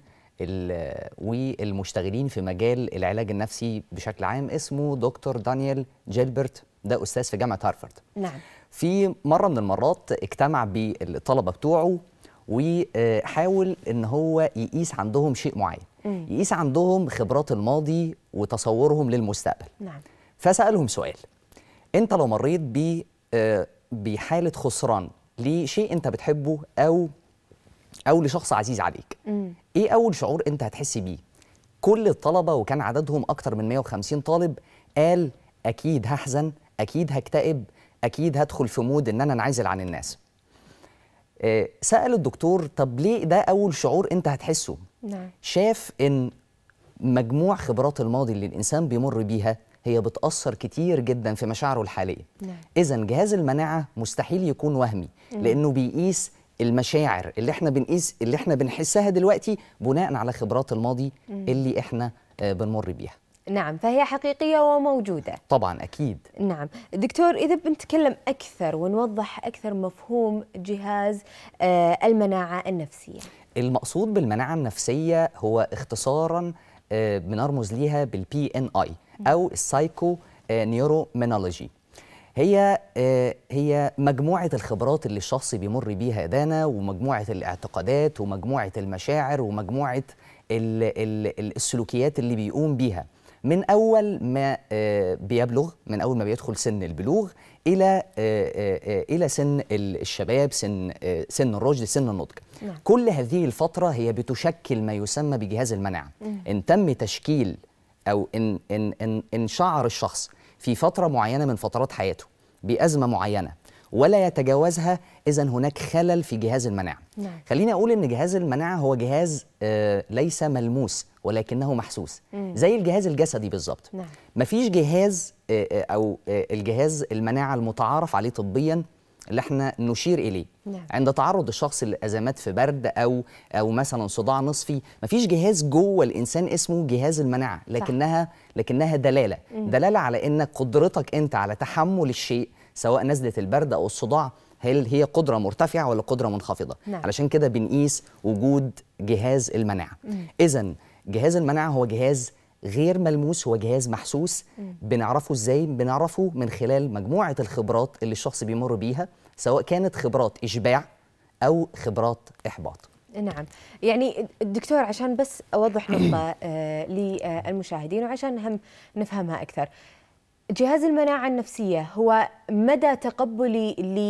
Speaker 12: والمشتغلين في مجال العلاج النفسي بشكل عام، اسمه دكتور دانيال جيلبرت، ده أستاذ في جامعة هارفارد.
Speaker 1: نعم.
Speaker 12: في مرة من المرات اجتمع بالطلبة بتوعه وحاول ان هو يقيس عندهم شيء معين، مم. يقيس عندهم خبرات الماضي وتصورهم للمستقبل.
Speaker 1: نعم.
Speaker 12: فسألهم سؤال: انت لو مريت ب بحالة خسران لشيء انت بتحبه او او لشخص عزيز عليك،
Speaker 1: مم.
Speaker 12: ايه اول شعور انت هتحس بيه؟ كل الطلبة وكان عددهم اكتر من مئة وخمسين طالب قال اكيد هحزن، اكيد هكتئب، اكيد هدخل في مود ان انا انعزل عن الناس. سأل الدكتور طب ليه ده أول شعور أنت هتحسه؟
Speaker 1: نعم.
Speaker 12: شاف إن مجموع خبرات الماضي اللي الإنسان بيمر بيها هي بتأثر كتير جدا في مشاعره الحالية.
Speaker 1: نعم.
Speaker 12: إذن جهاز المناعة مستحيل يكون وهمي، لأنه بيقيس المشاعر اللي احنا بنقيس اللي احنا بنحسها دلوقتي بناء على خبرات الماضي اللي احنا بنمر بيها.
Speaker 1: نعم، فهي حقيقية وموجودة.
Speaker 12: طبعا أكيد.
Speaker 1: نعم. دكتور، إذا بنتكلم أكثر ونوضح أكثر مفهوم جهاز آه المناعة النفسية.
Speaker 12: المقصود بالمناعة النفسية هو اختصاراً آه بنرمز ليها بالبي إن آي أو السايكو آه نيورومينولوجي. هي آه هي مجموعة الخبرات اللي الشخص بيمر بيها دانا، ومجموعة الاعتقادات ومجموعة المشاعر ومجموعة ال ال السلوكيات اللي بيقوم بيها من أول ما بيبلغ، من أول ما بيدخل سن البلوغ إلى إلى سن الشباب، سن سن الرشد، سن النضج.
Speaker 1: نعم.
Speaker 12: كل هذه الفترة هي بتشكل ما يسمى بجهاز المناعة. مم. إن تم تشكيل أو إن إن إن إن شعر الشخص في فترة معينة من فترات حياته بأزمة معينة ولا يتجاوزها، إذن هناك خلل في جهاز المناعة.
Speaker 1: نعم.
Speaker 12: خليني أقول إن جهاز المناعة هو جهاز آه ليس ملموس ولكنه محسوس.
Speaker 1: مم.
Speaker 12: زي الجهاز الجسدي بالظبط.
Speaker 1: نعم.
Speaker 12: مفيش جهاز آه أو آه الجهاز المناعة المتعارف عليه طبيا اللي احنا نشير إليه.
Speaker 1: نعم.
Speaker 12: عند تعرض الشخص لأزمات في برد أو أو مثلا صداع نصفي، مفيش جهاز جوه الإنسان اسمه جهاز المناعة، لكنها لكنها دلالة
Speaker 1: مم.
Speaker 12: دلالة على إنك قدرتك أنت على تحمل الشيء، سواء نزلة البرد أو الصداع، هل هي قدرة مرتفعة ولا قدرة منخفضة.
Speaker 1: نعم.
Speaker 12: علشان كده بنقيس وجود جهاز المناعة. إذن جهاز المناعة هو جهاز غير ملموس، هو جهاز محسوس.
Speaker 1: مم.
Speaker 12: بنعرفه إزاي؟ بنعرفه من خلال مجموعة الخبرات اللي الشخص بيمر بيها، سواء كانت خبرات إشباع أو خبرات إحباط.
Speaker 1: نعم. يعني الدكتور عشان بس أوضح نقطة آه للمشاهدين وعشان هم نفهمها أكثر، جهاز المناعة النفسية هو مدى تقبلي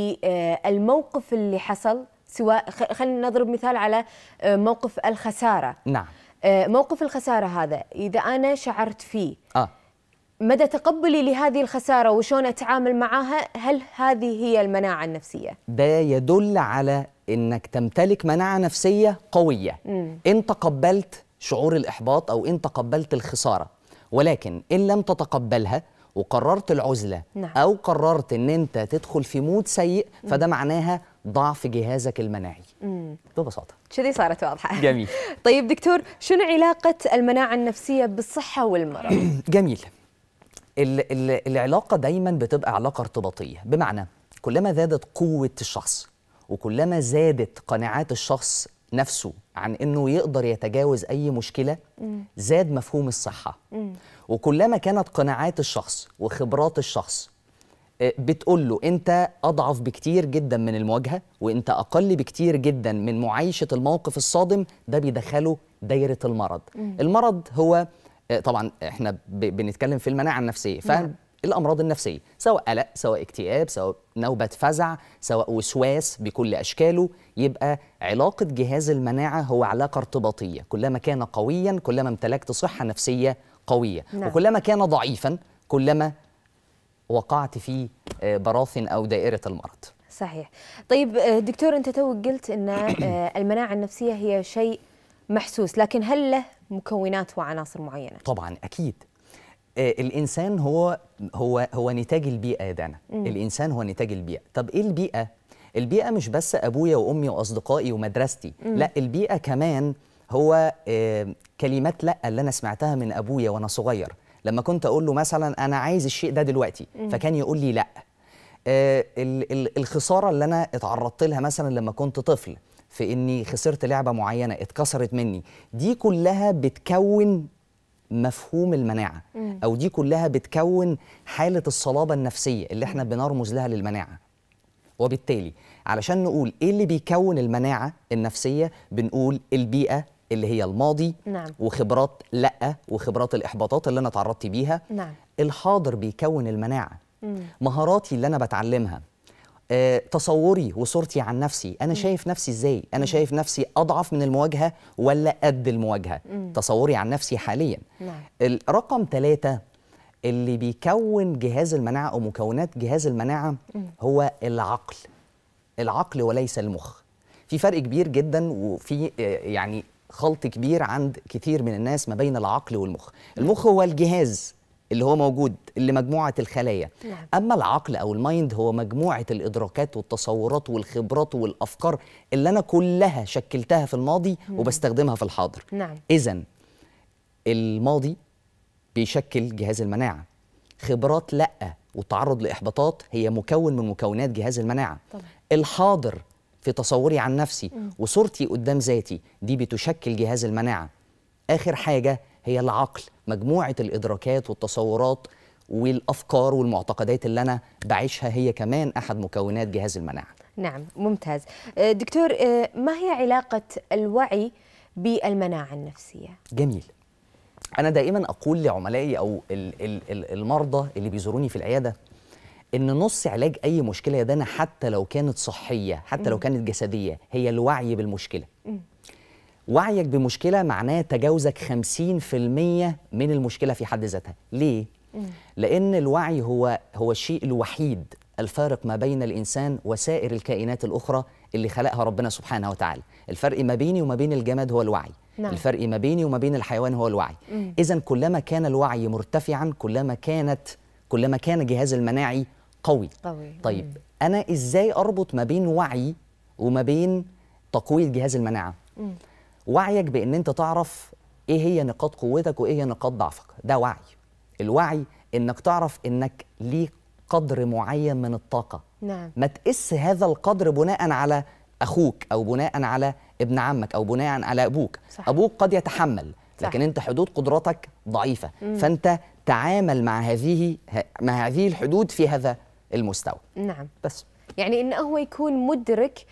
Speaker 1: للموقف اللي حصل، سواء خلينا نضرب مثال على موقف الخسارة.
Speaker 12: نعم.
Speaker 1: موقف الخسارة هذا إذا أنا شعرت فيه
Speaker 12: آه.
Speaker 1: مدى تقبلي لهذه الخسارة وشون أتعامل معها، هل هذه هي المناعة النفسية؟
Speaker 12: ده يدل على إنك تمتلك مناعة نفسية قوية.
Speaker 1: مم.
Speaker 12: إن تقبلت شعور الإحباط أو إن تقبلت الخسارة، ولكن إن لم تتقبلها وقررت العزلة،
Speaker 1: نعم.
Speaker 12: أو قررت إن أنت تدخل في مود سيء، فده معناها ضعف جهازك المناعي.
Speaker 1: مم.
Speaker 12: ببساطة
Speaker 1: كذي صارت واضحة.
Speaker 12: جميل.
Speaker 1: طيب دكتور، شنو علاقة المناعة النفسية بالصحة والمرض؟
Speaker 12: جميل. ال ال العلاقة دايما بتبقى علاقة ارتباطية، بمعنى كلما زادت قوة الشخص وكلما زادت قناعات الشخص نفسه عن انه يقدر يتجاوز اي مشكلة،
Speaker 1: مم.
Speaker 12: زاد مفهوم الصحة.
Speaker 1: مم.
Speaker 12: وكلما كانت قناعات الشخص وخبرات الشخص بتقول له انت اضعف بكتير جدا من المواجهة وانت اقل بكتير جدا من معايشة الموقف الصادم، ده بيدخله دايرة المرض.
Speaker 1: مم.
Speaker 12: المرض هو طبعا احنا بنتكلم في المناعة النفسية،
Speaker 1: نعم.
Speaker 12: فالامراض النفسية سواء قلق، سواء اكتئاب، سواء نوبة فزع، سواء وسواس بكل اشكاله، يبقى علاقة جهاز المناعة هو علاقة ارتباطية. كلما كان قويا كلما امتلكت صحة نفسية قوية.
Speaker 1: نعم.
Speaker 12: وكلما كان ضعيفا كلما وقعت في براثن او دائرة المرض.
Speaker 1: صحيح. طيب دكتور، انت تو قلت ان المناعة النفسية هي شيء محسوس، لكن هل له مكونات وعناصر معينة؟
Speaker 12: طبعا اكيد. آه الانسان هو هو هو نتاج البيئه يا دانا. الانسان هو نتاج البيئه. طب ايه البيئه؟ البيئه مش بس ابويا وامي واصدقائي ومدرستي،
Speaker 1: مم.
Speaker 12: لا، البيئه كمان هو آه كلمات لا اللي انا سمعتها من ابويا وانا صغير، لما كنت اقول له مثلا انا عايز الشيء ده دلوقتي،
Speaker 1: مم.
Speaker 12: فكان يقول لي لا. آه ال ال الخساره اللي انا اتعرضت لها مثلا لما كنت طفل، في اني خسرت لعبه معينه اتكسرت مني، دي كلها بتكون مفهوم المناعه،
Speaker 1: مم.
Speaker 12: او دي كلها بتكون حاله الصلابه النفسيه اللي احنا بنرمز لها للمناعه. وبالتالي علشان نقول ايه اللي بيكون المناعه النفسيه، بنقول البيئه اللي هي الماضي،
Speaker 1: نعم.
Speaker 12: وخبرات لا وخبرات الاحباطات اللي انا تعرضت بيها.
Speaker 1: نعم.
Speaker 12: الحاضر بيكون المناعه،
Speaker 1: مم.
Speaker 12: مهاراتي اللي انا بتعلمها، آه، تصوري وصورتي عن نفسي، أنا شايف نفسي إزاي؟ أنا شايف نفسي أضعف من المواجهة ولا قد المواجهة؟
Speaker 1: مم.
Speaker 12: تصوري عن نفسي حالياً.
Speaker 1: نعم.
Speaker 12: الرقم ثلاثة اللي بيكون جهاز المناعة أو مكونات جهاز المناعة
Speaker 1: مم.
Speaker 12: هو العقل. العقل وليس المخ. في فرق كبير جدا وفي آه، يعني خلط كبير عند كثير من الناس ما بين العقل والمخ. المخ هو الجهاز اللي هو موجود اللي مجموعة الخلايا.
Speaker 1: نعم.
Speaker 12: أما العقل أو المايند هو مجموعة الإدراكات والتصورات والخبرات والأفكار اللي أنا كلها شكلتها في الماضي
Speaker 1: مم.
Speaker 12: وبستخدمها في الحاضر.
Speaker 1: نعم.
Speaker 12: إذن الماضي بيشكل جهاز المناعة، خبرات لأ والتعرض لإحباطات هي مكون من مكونات جهاز المناعة.
Speaker 1: طبعا.
Speaker 12: الحاضر في تصوري عن نفسي
Speaker 1: مم.
Speaker 12: وصورتي قدام ذاتي دي بتشكل جهاز المناعة. آخر حاجة هي العقل، مجموعة الإدراكات والتصورات والأفكار والمعتقدات اللي أنا بعيشها هي كمان أحد مكونات جهاز المناعة.
Speaker 1: نعم، ممتاز. دكتور، ما هي علاقة الوعي بالمناعة النفسية؟
Speaker 12: جميل. أنا دائما أقول لعملائي أو المرضى اللي بيزوروني في العيادة إن نص علاج أي مشكلة يا دانا حتى لو كانت صحية، حتى لو كانت جسدية، هي الوعي بالمشكلة.
Speaker 1: م.
Speaker 12: وعيك بمشكلة معناه تجاوزك خمسين في المية من المشكلة في حد ذاتها. ليه؟
Speaker 1: م.
Speaker 12: لأن الوعي هو هو الشيء الوحيد الفارق ما بين الإنسان وسائر الكائنات الأخرى اللي خلقها ربنا سبحانه وتعالى. الفرق ما بيني وما بين الجماد هو الوعي.
Speaker 1: نعم.
Speaker 12: الفرق ما بيني وما بين الحيوان هو الوعي. إذن كلما كان الوعي مرتفعا كلما كانت كلما كان الجهاز المناعي قوي.
Speaker 1: قوي.
Speaker 12: طيب
Speaker 1: مم.
Speaker 12: أنا إزاي أربط ما بين وعي وما بين تقوية جهاز المناعة؟
Speaker 1: مم.
Speaker 12: وعيك بأن أنت تعرف إيه هي نقاط قوتك وإيه هي نقاط ضعفك، ده وعي. الوعي إنك تعرف إنك ليك قدر معين من الطاقة.
Speaker 1: نعم.
Speaker 12: ما تقيس هذا القدر بناء على أخوك أو بناء على ابن عمك أو بناء على أبوك.
Speaker 1: صح.
Speaker 12: أبوك قد يتحمل
Speaker 1: صح.
Speaker 12: لكن أنت حدود قدراتك ضعيفة.
Speaker 1: مم.
Speaker 12: فأنت تعامل مع هذه مع هذه الحدود في هذا المستوى.
Speaker 1: نعم.
Speaker 12: بس
Speaker 1: يعني انه هو يكون مدرك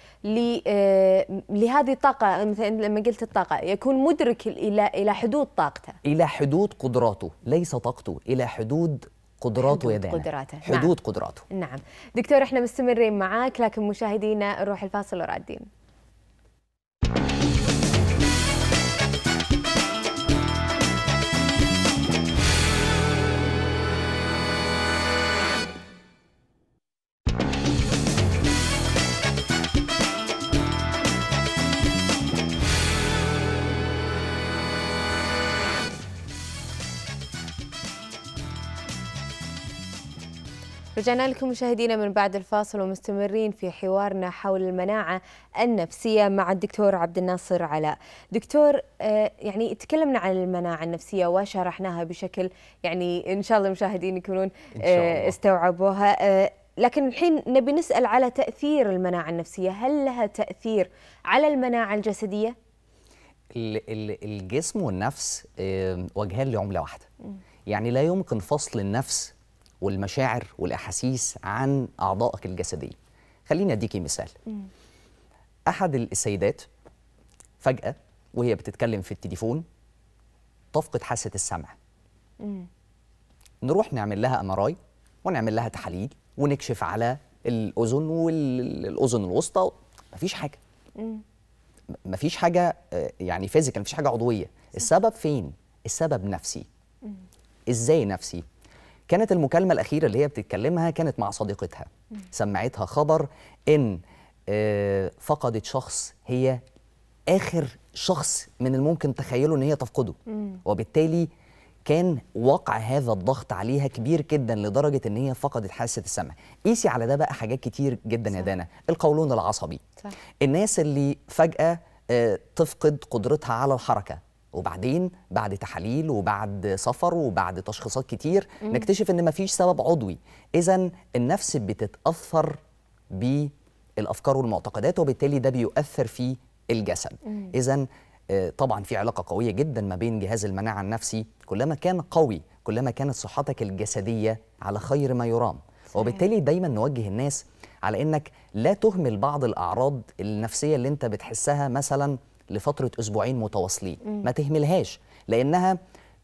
Speaker 1: لهذه الطاقه، مثلا لما قلت الطاقه يكون مدرك الى الى حدود طاقته،
Speaker 12: الى حدود قدراته، ليس طاقته، الى حدود قدراته يا
Speaker 1: حدود
Speaker 12: دانا،
Speaker 1: قدراته.
Speaker 12: حدود
Speaker 1: نعم.
Speaker 12: قدراته.
Speaker 1: نعم دكتور، احنا مستمرين معاك، لكن مشاهدينا نروح الفاصل ورادين. رجعنا لكم مشاهدينا من بعد الفاصل ومستمرين في حوارنا حول المناعة النفسية مع الدكتور عبد الناصر علاء. دكتور، يعني تكلمنا عن المناعة النفسية وشرحناها بشكل يعني إن شاء الله المشاهدين يكونون استوعبوها، لكن الحين نبي نسأل على تأثير المناعة النفسية. هل لها تأثير على المناعة الجسدية؟
Speaker 12: الجسم والنفس وجهان لعملة واحدة، يعني لا يمكن فصل النفس والمشاعر والأحاسيس عن أعضائك الجسدية. خليني أديكي مثال. مم. أحد السيدات فجأة وهي بتتكلم في التليفون تفقد حاسة السمع. مم. نروح نعمل لها أمراي ونعمل لها تحاليل ونكشف على الأذن والأذن الوسطى، مفيش حاجة. مم. مفيش حاجة يعني فيزيكال، مفيش حاجة عضوية. السبب فين؟ السبب نفسي. مم. إزاي نفسي؟ كانت المكالمة الأخيرة اللي هي بتتكلمها كانت مع صديقتها، سمعتها خبر إن فقدت شخص هي آخر شخص من الممكن تخيله إن هي تفقده، وبالتالي كان وقع هذا الضغط عليها كبير جدا لدرجة إن هي فقدت حاسة السمع. قيسي على ده بقى حاجات كتير جدا يا دانا، القولون العصبي، صح. الناس اللي فجأة تفقد قدرتها على الحركة، وبعدين بعد تحاليل وبعد سفر وبعد تشخيصات كتير مم. نكتشف ان مفيش سبب عضوي. اذا النفس بتتاثر بالافكار والمعتقدات، وبالتالي ده بيؤثر في الجسد. اذا طبعا في علاقه قويه جدا ما بين جهاز المناعه النفسي، كلما كان قوي كلما كانت صحتك الجسديه على خير ما يرام. صحيح. وبالتالي دايما نوجه الناس على انك لا تهمل بعض الاعراض النفسيه اللي انت بتحسها مثلا لفترة أسبوعين متواصلين، ما تهملهاش، لأنها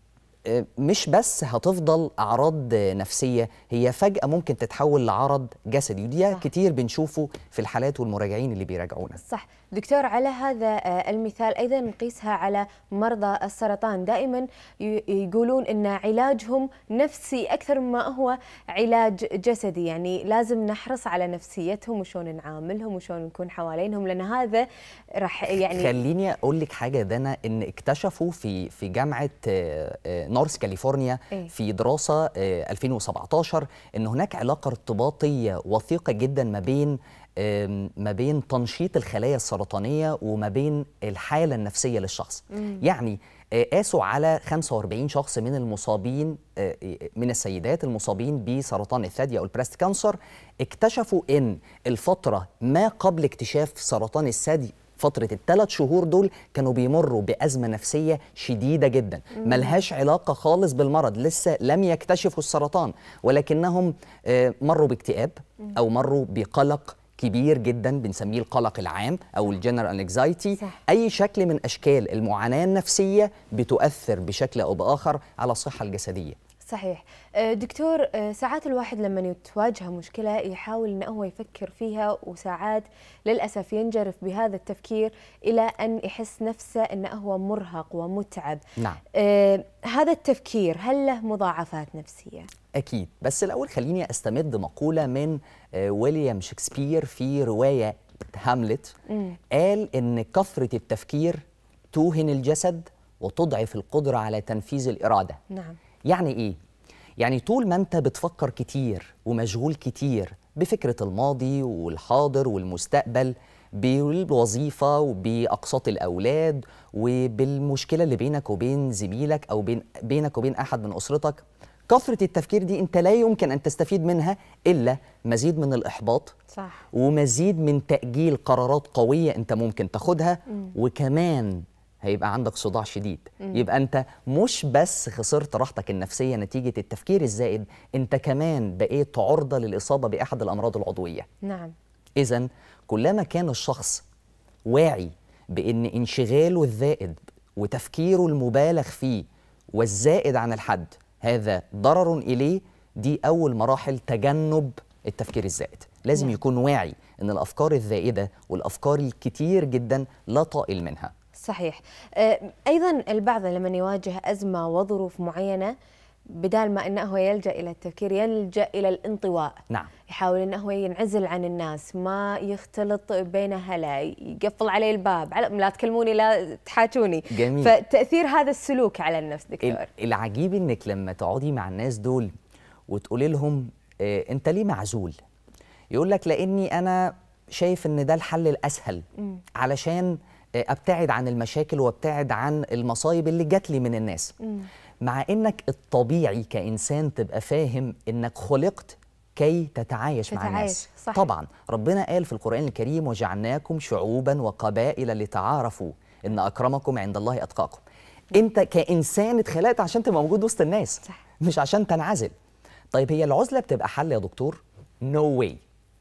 Speaker 12: مش بس هتفضل أعراض نفسية، هي فجأة ممكن تتحول لعرض جسدي، ودي كتير بنشوفه في الحالات والمراجعين اللي بيراجعونا.
Speaker 1: صح دكتور، على هذا المثال أيضا نقيسها على مرضى السرطان. دائما يقولون أن علاجهم نفسي أكثر مما هو علاج جسدي، يعني لازم نحرص على نفسيتهم وشون نعاملهم وشون نكون حوالينهم، لأن هذا راح يعني.
Speaker 12: خليني أقول لك حاجة دانا، إن اكتشفوا في في جامعة نورث كاليفورنيا إيه؟ في دراسة ألفين وسبعتاشر إن هناك علاقة ارتباطية وثيقة جدا ما بين ما بين تنشيط الخلايا السرطانية وما بين الحالة النفسية للشخص. مم. يعني قاسوا على خمسة وأربعين شخص من المصابين، من السيدات المصابين بسرطان الثدي أو البريست كانسر، اكتشفوا إن الفترة ما قبل اكتشاف سرطان الثدي، فترة الثلاث شهور دول كانوا بيمروا بأزمة نفسية شديدة جدا، ملهاش علاقة خالص بالمرض، لسه لم يكتشفوا السرطان، ولكنهم مروا باكتئاب أو مروا بقلق كبير جدا بنسميه القلق العام او الجنرال انكزايتي. اي شكل من اشكال المعاناه النفسيه بتؤثر بشكل او باخر على الصحه الجسديه.
Speaker 1: صحيح. دكتور، ساعات الواحد لما يتواجه مشكله يحاول انه هو يفكر فيها، وساعات للاسف ينجرف بهذا التفكير الى ان يحس نفسه انه هو مرهق ومتعب.
Speaker 12: نعم.
Speaker 1: آه هذا التفكير هل له مضاعفات نفسيه؟
Speaker 12: أكيد، بس الأول خليني أستمد مقولة من ويليام شكسبير في رواية هاملت. مم. قال إن كثرة التفكير توهن الجسد وتضعف القدرة على تنفيذ الإرادة.
Speaker 1: نعم.
Speaker 12: يعني إيه؟ يعني طول ما أنت بتفكر كتير ومشغول كتير بفكرة الماضي والحاضر والمستقبل، بالوظيفة وبأقساط الأولاد وبالمشكلة اللي بينك وبين زميلك أو بين بينك وبين أحد من أسرتك، كثرة التفكير دي أنت لا يمكن أن تستفيد منها إلا مزيد من الإحباط.
Speaker 1: صح.
Speaker 12: ومزيد من تأجيل قرارات قوية أنت ممكن تاخدها. مم. وكمان هيبقى عندك صداع شديد. مم. يبقى أنت مش بس خسرت راحتك النفسية نتيجة التفكير الزائد، أنت كمان بقيت عرضة للإصابة بأحد الأمراض العضوية.
Speaker 1: نعم.
Speaker 12: إذن كلما كان الشخص واعي بأن انشغاله الزائد وتفكيره المبالغ فيه والزائد عن الحد هذا ضرر إليه، دي أول مراحل تجنب التفكير الزائد. لازم
Speaker 1: نعم.
Speaker 12: يكون واعي أن الأفكار الزائدة والأفكار الكتير جدا لا طائل منها.
Speaker 1: صحيح. أيضا البعض لما يواجه أزمة وظروف معينة بدال ما أنه يلجأ إلى التفكير يلجأ إلى الانطواء.
Speaker 12: نعم.
Speaker 1: يحاول أنه ينعزل عن الناس، ما يختلط بين هلا، يقفل عليه الباب، لا تكلموني لا تحاجوني.
Speaker 12: جميل.
Speaker 1: فتأثير هذا السلوك على النفس دكتور.
Speaker 12: العجيب أنك لما تقعدي مع الناس دول وتقولي لهم إيه أنت ليه معزول؟ يقول لك لأني أنا شايف أن ده الحل الأسهل م. علشان أبتعد عن المشاكل وابتعد عن المصايب اللي جات لي من الناس. م. مع انك الطبيعي كإنسان تبقى فاهم انك خلقت كي تتعايش, تتعايش. مع الناس. صحيح. طبعا ربنا قال في القرآن الكريم وجعلناكم شعوبا وقبائل لتعارفوا ان اكرمكم عند الله اتقاكم. انت كإنسان اتخلقت عشان تبقى موجود وسط الناس. صح. مش عشان تنعزل. طيب هي العزلة بتبقى حل يا دكتور؟ نو واي.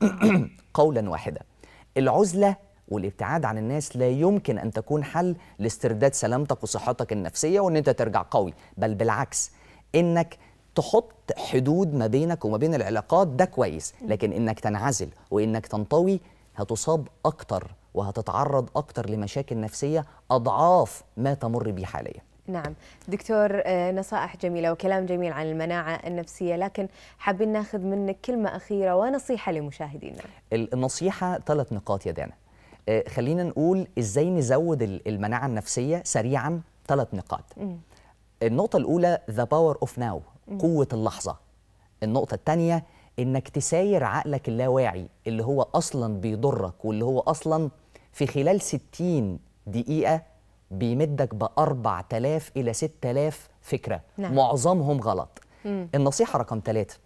Speaker 12: قولا واحدا، العزلة والابتعاد عن الناس لا يمكن أن تكون حل لاسترداد سلامتك وصحتك النفسية وأن أنت ترجع قوي، بل بالعكس، إنك تحط حدود ما بينك وما بين العلاقات ده كويس، لكن إنك تنعزل وإنك تنطوي هتصاب أكتر وهتتعرض أكتر لمشاكل نفسية أضعاف ما تمر به حاليا.
Speaker 1: نعم دكتور، نصائح جميلة وكلام جميل عن المناعة النفسية، لكن حابين ناخذ منك كلمة أخيرة ونصيحة لمشاهدينا.
Speaker 12: النصيحة ثلاث نقاط يا دانا. خلينا نقول ازاي نزود المناعة النفسية سريعا. ثلاث نقاط. م. النقطة الأولى the power of now، م. قوة اللحظة. النقطة الثانية إنك تساير عقلك اللاواعي اللي هو أصلا بيضرك واللي هو أصلا في خلال ستين دقيقة بيمدك بأربع تلاف إلى ست تلاف فكرة. نعم. معظمهم غلط. م. النصيحة رقم ثلاثة،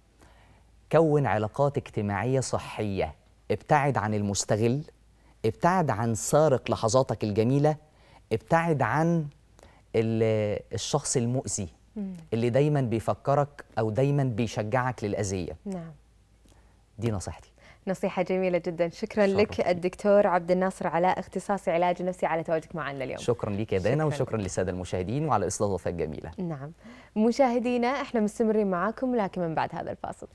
Speaker 12: كون علاقات اجتماعية صحية، ابتعد عن المستغل، ابتعد عن سارق لحظاتك الجميلة، ابتعد عن الشخص المؤذي مم. اللي دايما بيفكرك أو دايما بيشجعك للأذية.
Speaker 1: نعم.
Speaker 12: دي نصيحتي.
Speaker 1: نصيحة جميلة جدا. شكرا شرف. لك الدكتور عبد الناصر علاء، اختصاصي علاج نفسي، على تواجدك معنا اليوم.
Speaker 12: شكرا لك يا دانا وشكرا للسادة المشاهدين وعلى الاستضافة الجميلة.
Speaker 1: نعم مشاهدينا احنا مستمرين معاكم لكن من بعد هذا الفاصل.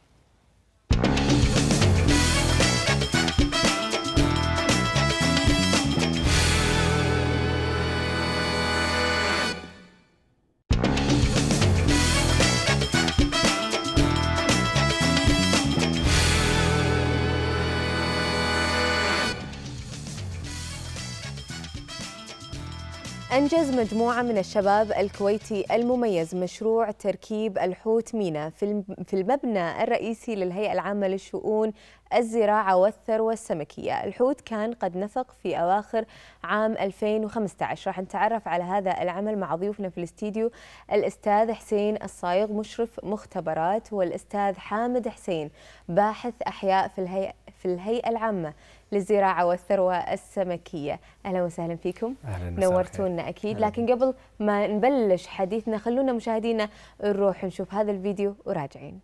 Speaker 1: أنجز مجموعة من الشباب الكويتي المميز مشروع تركيب الحوت مينا في المبنى الرئيسي للهيئة العامة للشؤون الزراعة والثروة السمكية. الحوت كان قد نفق في أواخر عام ألفين وخمسة عشر. راح نتعرف على هذا العمل مع ضيوفنا في الاستديو، الأستاذ حسين الصايغ مشرف مختبرات، والأستاذ حامد حسين باحث أحياء في الهيئة في الهيئة العامة للزراعة والثروة السمكية. أهلا وسهلا فيكم.
Speaker 13: أهلا
Speaker 1: نورتونا أكيد. لكن قبل ما نبلش حديثنا خلونا مشاهدينا نروح نشوف هذا الفيديو وراجعين.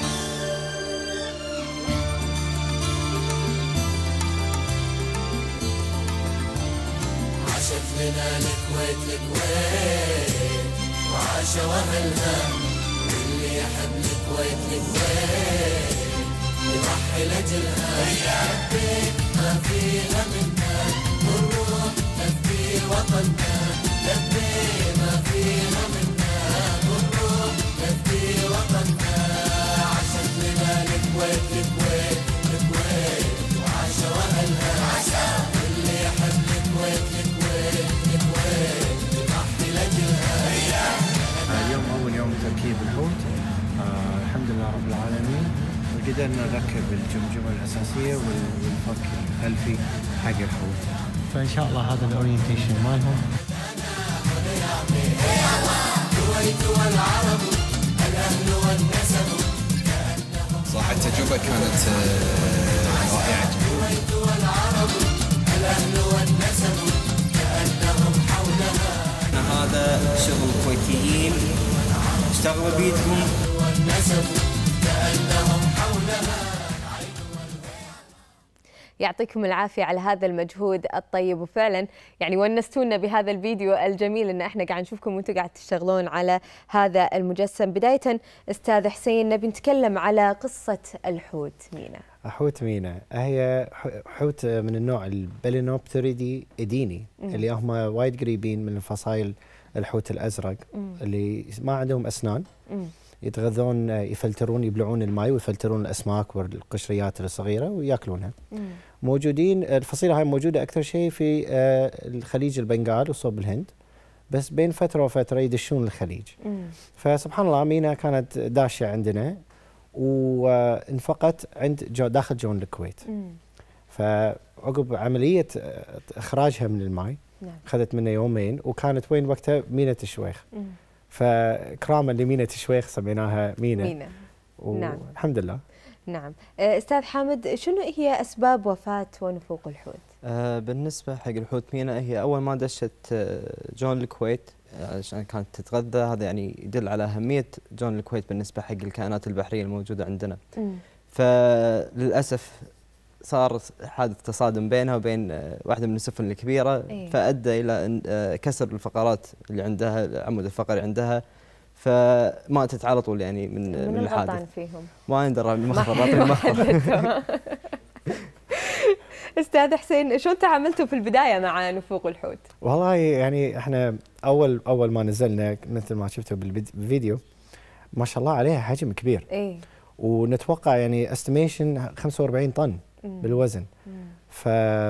Speaker 14: عاشت لنا الكويت الكويت وعاش وهلها، واللي يحب الكويت الكويت يضحي لأجلها. هيا بيت ما فيها منا نروح نفدي وطننا، لبي ما فيها منا نروح نفدي وطننا. عاشت لنا الكويت الكويت الكويت وعاش وهلها، واللي يحب الكويت الكويت الكويت يضحي لأجلها.
Speaker 13: اليوم أول يوم تركيب الحوت، آه الحمد لله رب العالمين، وقدرنا نركب الجمجمة الأساسية والفك الخلفي حق الحوت. فإن شاء الله هذا الأورينتيشن مالهم.
Speaker 14: الكويت والعرب الأهل والنسب،
Speaker 15: صراحة التجربة كانت رائعة.
Speaker 14: الكويت والعرب الأهل والنسب كأنهم حولها.
Speaker 16: هذا شغل كويتيين، اشتغلوا بيدهم
Speaker 14: والنسب كأنهم حولها.
Speaker 1: يعطيكم العافية على هذا المجهود الطيب، وفعلا يعني ونستونا بهذا الفيديو الجميل ان احنا قاعد نشوفكم وانتم قاعد تشتغلون على هذا المجسم. بداية استاذ حسين، نبي نتكلم على قصة الحوت مينا.
Speaker 17: حوت مينا هي حوت من النوع البالينوبتريدي إديني مم. اللي هم وايد قريبين من الفصائل الحوت الأزرق مم. اللي ما عندهم أسنان مم. يتغذون، يفلترون، يبلعون الماء ويفلترون الأسماك والقشريات الصغيرة ويأكلونها. مم. موجودين الفصيلة هاي موجودة أكثر شيء في الخليج البنغال وصوب الهند، بس بين فترة وفترة يدشون الخليج. مم. فسبحان الله مينا كانت داشة عندنا وانفقت عند جو داخل جون الكويت. مم. فعقب عملية إخراجها من الماء نعم. أخذت منه يومين، وكانت وين وقتها مينا الشويخ. مم. فكراما لمينا الشويخ سميناها مينا, مينا.
Speaker 1: نعم.
Speaker 17: الحمد لله.
Speaker 1: نعم. أستاذ حامد، شنو هي أسباب وفاة ونفوق الحوت؟
Speaker 18: آه بالنسبة حق الحوت مينا، هي أول ما دشت جون الكويت عشان كانت تتغذى، هذا يعني يدل على أهمية جون الكويت بالنسبة حق الكائنات البحرية الموجودة عندنا. م. فللأسف صار حادث تصادم بينها وبين واحدة من السفن الكبيرة. أيه. فأدى إلى كسر الفقرات اللي عندها، العمود الفقري عندها، فماتت على طول يعني من من, من الحادث.
Speaker 1: الغلطان فيهم؟
Speaker 18: ما ندرى المخبرات المخبر.
Speaker 1: استاذ حسين، شلون تعاملتوا في البدايه مع نفوق الحوت؟
Speaker 17: والله يعني احنا اول اول ما نزلنا مثل ما شفتوا بالفيديو ما شاء الله عليها حجم كبير. ايه. ونتوقع يعني استيميشن خمسة وأربعين طن مم. بالوزن. مم. ف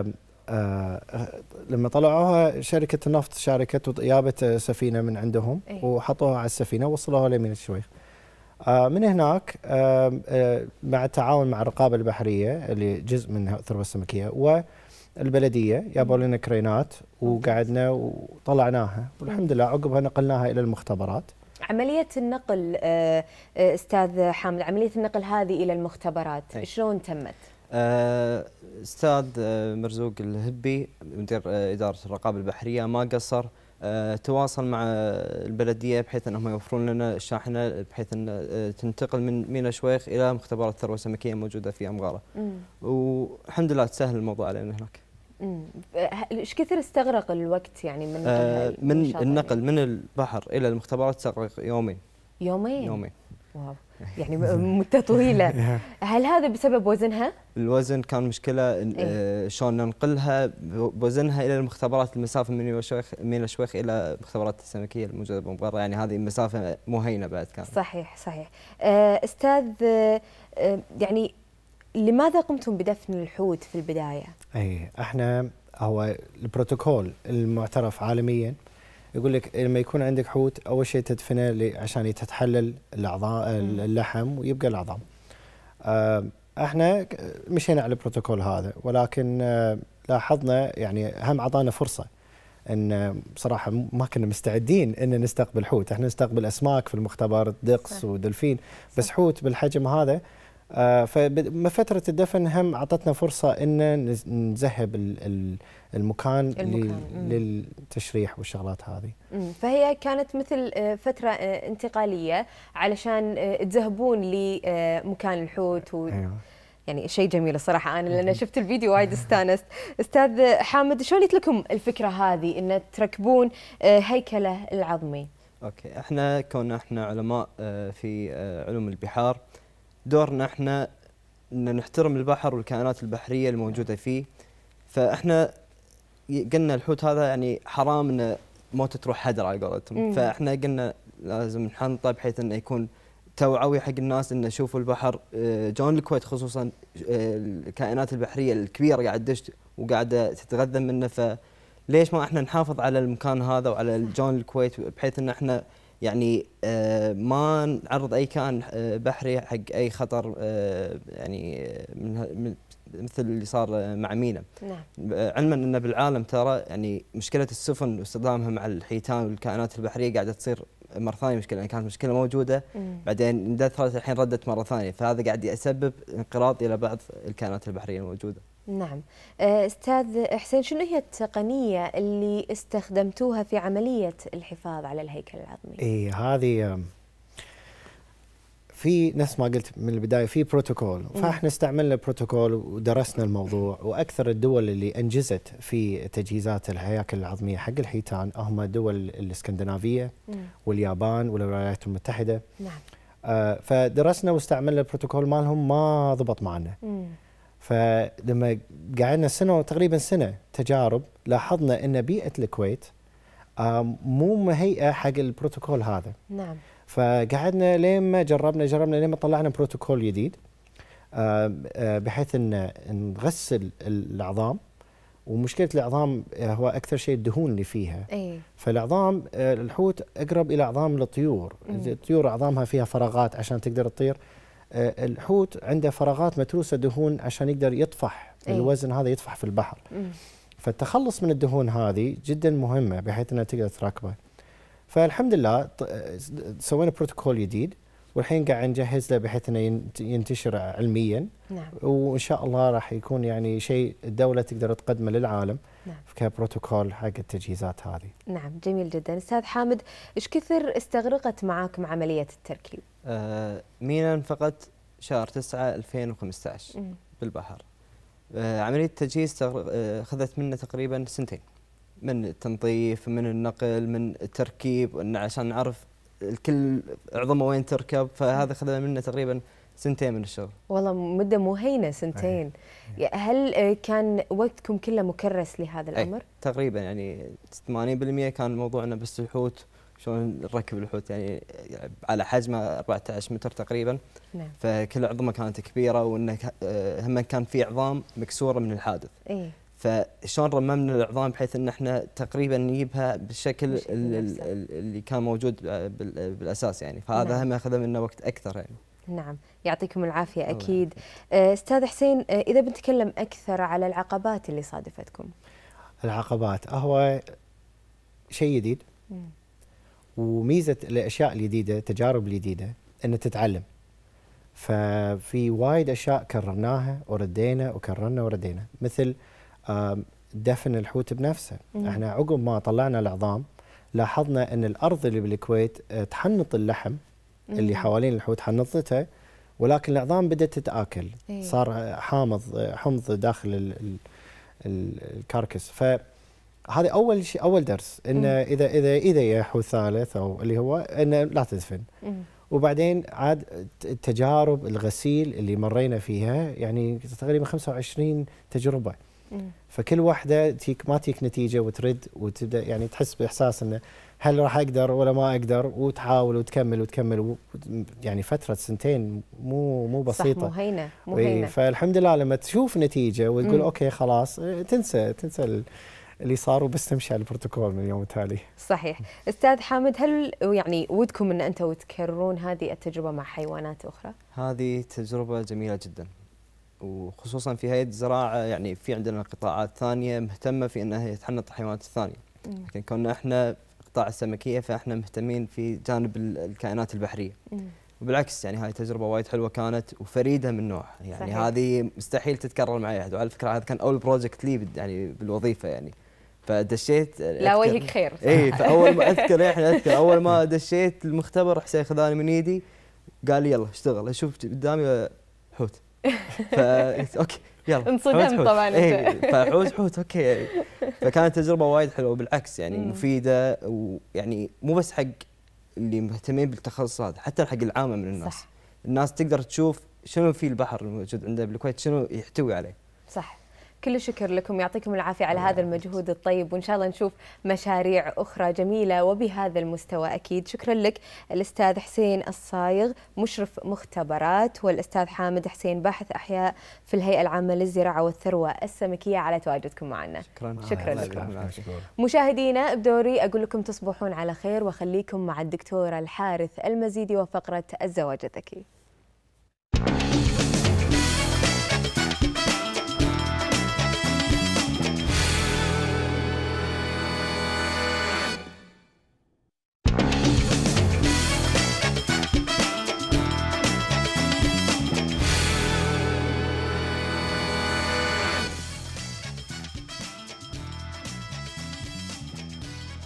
Speaker 17: آه لما طلعوها شركه النفط شاركت وجابت سفينه من عندهم. ايه. وحطوها على السفينه ووصلوها لمينا الشويخ. آه من هناك آه آه مع التعاون مع الرقابة البحرية اللي جزء من الثروة السمكية والبلدية، جابوا لنا كرينات وقعدنا وطلعناها، والحمد لله عقبها نقلناها إلى المختبرات.
Speaker 1: عملية النقل آه أستاذ حامد، عملية النقل هذه إلى المختبرات أي. شلون تمت؟
Speaker 18: آه أستاذ مرزوق الهبي مدير إدارة الرقابة البحرية ما قصر، أه تواصل مع البلديه بحيث انهم يوفرون لنا الشاحنه بحيث ان تنتقل من مينا شويخ الى مختبرات الثروه السمكيه موجوده في امغاره. والحمد لله تسهل الموضوع علينا هناك.
Speaker 1: ايش كثر استغرق الوقت يعني من
Speaker 18: أه من النقل من البحر الى المختبرات استغرق يومين.
Speaker 1: يومين؟
Speaker 18: يومين.
Speaker 1: واو، يعني مدة طويلة. هل هذا بسبب وزنها؟
Speaker 18: الوزن كان مشكلة. إيه؟ شلون ننقلها بوزنها إلى المختبرات، المسافة من مينا شويخ مينا شويخ إلى المختبرات السمكية الموجودة بمغرة، يعني هذه مسافة مو هينة بعد كان.
Speaker 1: صحيح صحيح. أستاذ يعني لماذا قمتم بدفن الحوت في البداية؟
Speaker 17: أي احنا هو البروتوكول المعترف عالميا يقول لك لما يكون عندك حوت اول شيء تدفنه عشان تتحلل الاعضاء اللحم ويبقى العظام. احنا مشينا على البروتوكول هذا، ولكن لاحظنا يعني هم اعطانا فرصه ان بصراحه ما كنا مستعدين ان نستقبل حوت، احنا نستقبل اسماك في المختبر دقس ودلفين، بس حوت بالحجم هذا. ففتره الدفن هم اعطتنا فرصه ان نذهب المكان, المكان. للتشريح والشغلات هذه.
Speaker 1: فهي كانت مثل فتره انتقاليه علشان تذهبون لمكان الحوت و... أيوة. يعني شيء جميل الصراحه، انا لان شفت الفيديو وايد استانست. استاذ حامد، شلون جت لكم الفكره هذه ان تركبون هيكله العظمي؟
Speaker 18: اوكي، احنا كنا احنا علماء في علوم البحار، دورنا احنا ان نحترم البحر والكائنات البحريه الموجوده فيه، فاحنا قلنا الحوت هذا يعني حرام انه موته تروح هدر على قولتهم، فاحنا قلنا لازم نحنطه بحيث انه يكون توعوي حق الناس انه يشوفوا البحر. جون الكويت خصوصا الكائنات البحريه الكبيره قاعده تدش وقاعده تتغذى منه، فليش ما احنا نحافظ على المكان هذا وعلى جون الكويت بحيث ان احنا يعني آه ما نعرض اي كائن آه بحري حق اي خطر آه يعني من مثل اللي صار مع مينا. نعم. علما ان بالعالم ترى يعني مشكله السفن واستخدامها مع الحيتان والكائنات البحريه قاعده تصير مره ثانيه مشكله، يعني كانت مشكله موجوده مم. بعدين اندثرت الحين ردت مره ثانيه، فهذا قاعد يسبب انقراض الى بعض الكائنات البحريه الموجوده.
Speaker 1: نعم. استاذ حسين، شنو هي التقنيه اللي استخدمتوها في عمليه الحفاظ على الهيكل العظمي؟
Speaker 17: اي هذه في نفس ما قلت من البدايه في بروتوكول، فاحنا استعملنا بروتوكول ودرسنا الموضوع. واكثر الدول اللي انجزت في تجهيزات الهياكل العظميه حق الحيتان هم دول الاسكندنافيه واليابان والولايات المتحده.
Speaker 1: نعم.
Speaker 17: آه فدرسنا واستعملنا البروتوكول مالهم ما ضبط معنا. فلما قعدنا سنه تقريبا سنه تجارب لاحظنا ان بيئه الكويت آه مو مهيئه حق البروتوكول هذا.
Speaker 1: نعم.
Speaker 17: فقعدنا لين ما جربنا جربنا لين ما طلعنا بروتوكول جديد آه آه بحيث ان نغسل العظام. ومشكله العظام هو اكثر شيء الدهون اللي فيها.
Speaker 1: أي.
Speaker 17: فالعظام آه الحوت اقرب الى عظام الطيور. الطيور عظامها فيها فراغات عشان تقدر تطير. آه الحوت عنده فراغات متروسه دهون عشان يقدر يطفح. أي. الوزن هذا يطفح في البحر. مم. فالتخلص من الدهون هذه جدا مهمه بحيث انها تقدر تراكبه. فالحمد لله سوينا بروتوكول جديد والحين قاعد نجهز له بحيث انه ينتشر علميا.
Speaker 1: نعم.
Speaker 17: وان شاء الله راح يكون يعني شيء الدوله تقدر تقدمه للعالم.
Speaker 1: نعم.
Speaker 17: كبروتوكول حق التجهيزات هذه.
Speaker 1: نعم جميل جدا. استاذ حامد، ايش كثر استغرقت معاكم عمليه التركيب؟
Speaker 18: آه مينا انفقد شهر تسعة ألفين وخمسة عشر م. بالبحر. آه عمليه التجهيز اخذت منا تقريبا سنتين، من التنظيف، من النقل، من التركيب، عشان نعرف الكل عظمه وين تركب. فهذا اخذ منا تقريبا سنتين من الشغل.
Speaker 1: والله مده مو هينه سنتين. أي. هل كان وقتكم كله مكرس لهذا الامر؟
Speaker 18: أي. تقريبا يعني ثمانين بالمئة كان موضوعنا بس الحوت، شلون نركب الحوت يعني على حجمه أربعة عشر متر تقريبا.
Speaker 1: نعم.
Speaker 18: فكل عظمه كانت كبيره، وانه هم كان في عظام مكسوره من الحادث.
Speaker 1: اي.
Speaker 18: فشلون رممنا العظام بحيث ان احنا تقريبا نجيبها بالشكل اللي كان موجود بالاساس يعني. فهذا نعم. هم اخذ منا وقت اكثر يعني.
Speaker 1: نعم يعطيكم العافيه اكيد. استاذ حسين، اذا بنتكلم اكثر على العقبات اللي صادفتكم.
Speaker 17: العقبات هو شيء جديد. م. وميزه الاشياء الجديده، التجارب الجديده، ان تتعلم. ففي وايد اشياء كررناها وردينا وكررنا وردينا، مثل دفن الحوت بنفسه. مم. احنا عقب ما طلعنا العظام لاحظنا ان الارض اللي بالكويت تحنط اللحم. مم. اللي حوالين الحوت حنطتها، ولكن العظام بدات تتاكل. ايه. صار حامض حمض داخل ال ال ال الكاركس. فهذا اول شيء، اول درس ان اذا اذا اذا يا حوت ثالث او اللي هو انه لا تدفن. مم. وبعدين عاد التجارب الغسيل اللي مرينا فيها يعني تقريبا خمسة وعشرين تجربه. مم. فكل واحده تيك ما تيك نتيجه وترد وتبدا يعني تحس باحساس انه هل راح اقدر ولا ما اقدر، وتحاول وتكمل وتكمل. يعني فتره سنتين مو مو بسيطه.
Speaker 1: صح، مو هينه مو هينه.
Speaker 17: فالحمد لله لما تشوف نتيجه وتقول مم. اوكي خلاص تنسى تنسى اللي صار وبس تمشي على البروتوكول من اليوم التالي.
Speaker 1: صحيح. استاذ حامد، هل يعني ودكم ان انتم تكررون هذه التجربه مع حيوانات اخرى؟
Speaker 18: هذه تجربه جميله جدا، وخصوصا في هيئه الزراعه يعني في عندنا قطاعات ثانيه مهتمه في انها تحنط الحيوانات الثانيه. مم. لكن كنا احنا قطاع السمكيه فاحنا مهتمين في جانب الكائنات البحريه. مم. وبالعكس يعني هاي تجربه وايد حلوه كانت وفريده من نوعها يعني. صحيح. هذه مستحيل تتكرر مع اي احد. وعلى فكره هذا كان اول بروجكت لي يعني بالوظيفه يعني. فدشيت
Speaker 1: لا وجهك خير.
Speaker 18: اي فاول ما اذكر احنا اذكر اول ما دشيت المختبر حسين خذاني من ايدي قال لي يلا اشتغل. اشوف قدامي حوت فقلت اوكي يلا
Speaker 1: انصدمت طبعا.
Speaker 18: اي فحوت حوت اوكي يعني. فكانت تجربه وايد حلوه بالعكس يعني. مم. مفيده، ويعني مو بس حق اللي مهتمين بالتخصص هذا، حتى حق العامه من الناس. صح. الناس تقدر تشوف شنو في البحر الموجود عندنا بالكويت، شنو يحتوي عليه.
Speaker 1: صح. كل الشكر لكم، يعطيكم العافية على هذا المجهود الطيب، وإن شاء الله نشوف مشاريع أخرى جميلة وبهذا المستوى أكيد. شكرا لك الأستاذ حسين الصايغ مشرف مختبرات، والأستاذ حامد حسين باحث أحياء في الهيئة العامة للزراعة والثروة السمكية على تواجدكم معنا.
Speaker 18: شكرا.
Speaker 1: شكرا لكم. مشاهدينا بدوري أقول لكم تصبحون على خير، وخليكم مع الدكتورة الحارث المزيدي وفقرة الزواج الذكي.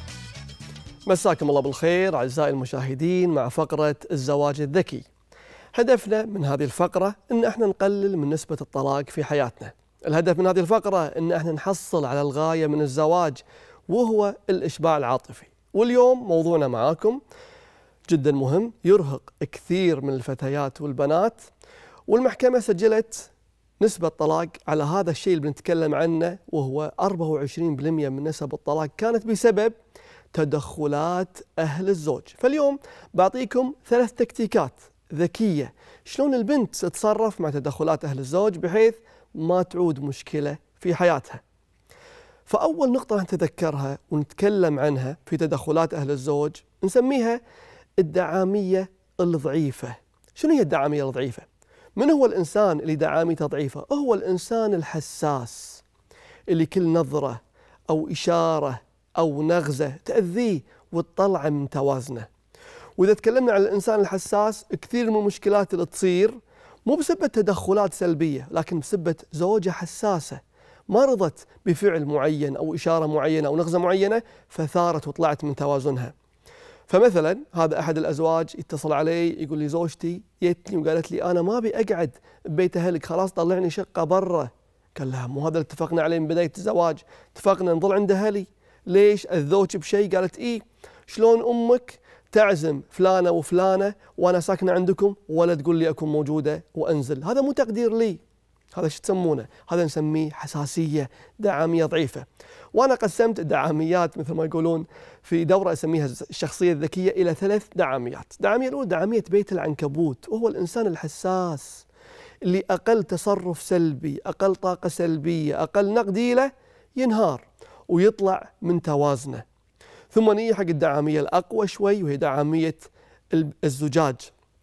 Speaker 19: مساكم الله بالخير أعزائي المشاهدين مع فقرة الزواج الذكي. هدفنا من هذه الفقرة أن احنا نقلل من نسبة الطلاق في حياتنا. الهدف من هذه الفقرة أن احنا نحصل على الغاية من الزواج وهو الإشباع العاطفي. واليوم موضوعنا معاكم جدا مهم، يرهق كثير من الفتيات والبنات، والمحكمة سجلت نسبة طلاق على هذا الشيء اللي بنتكلم عنه، وهو أربعة وعشرين بالمئة من نسب الطلاق كانت بسبب تدخلات أهل الزوج. فاليوم بعطيكم ثلاث تكتيكات ذكية شلون البنت تتصرف مع تدخلات أهل الزوج بحيث ما تعود مشكلة في حياتها. فأول نقطة نتذكرها ونتكلم عنها في تدخلات أهل الزوج نسميها الدعامية الضعيفة. شنو هي الدعامية الضعيفة؟ من هو الإنسان اللي دعاميته ضعيفة؟ هو الإنسان الحساس اللي كل نظرة أو إشارة أو نغزة تأذيه وتطلعه من توازنه. وإذا تكلمنا عن الإنسان الحساس، كثير من المشكلات اللي تصير مو بسبب تدخلات سلبية، لكن بسبب زوجة حساسة ما رضت بفعل معين أو إشارة معينة أو نغزة معينة فثارت وطلعت من توازنها. فمثلا هذا أحد الأزواج يتصل علي يقول لي زوجتي جتني وقالت لي أنا ما أبي أقعد ببيت أهلك، خلاص طلعني شقة برا. قال لها مو هذا اللي اتفقنا عليه من بداية الزواج، اتفقنا نظل عند أهلي، ليش أذوك بشيء؟ قالت إيه، شلون أمك تعزم فلانة وفلانة وأنا ساكنة عندكم ولا تقول لي أكون موجودة وأنزل؟ هذا مو تقدير لي، هذا شو تسمونه؟ هذا نسميه حساسية، دعامية ضعيفة. وأنا قسمت الدعاميات مثل ما يقولون في دورة أسميها الشخصية الذكية إلى ثلاث دعاميات. الدعامية الأولى دعامية بيت العنكبوت، وهو الإنسان الحساس اللي أقل تصرف سلبي، أقل طاقة سلبية، أقل نقد له ينهار ويطلع من توازنه. ثم نيجي حق الدعامية الأقوى شوي، وهي دعامية الزجاج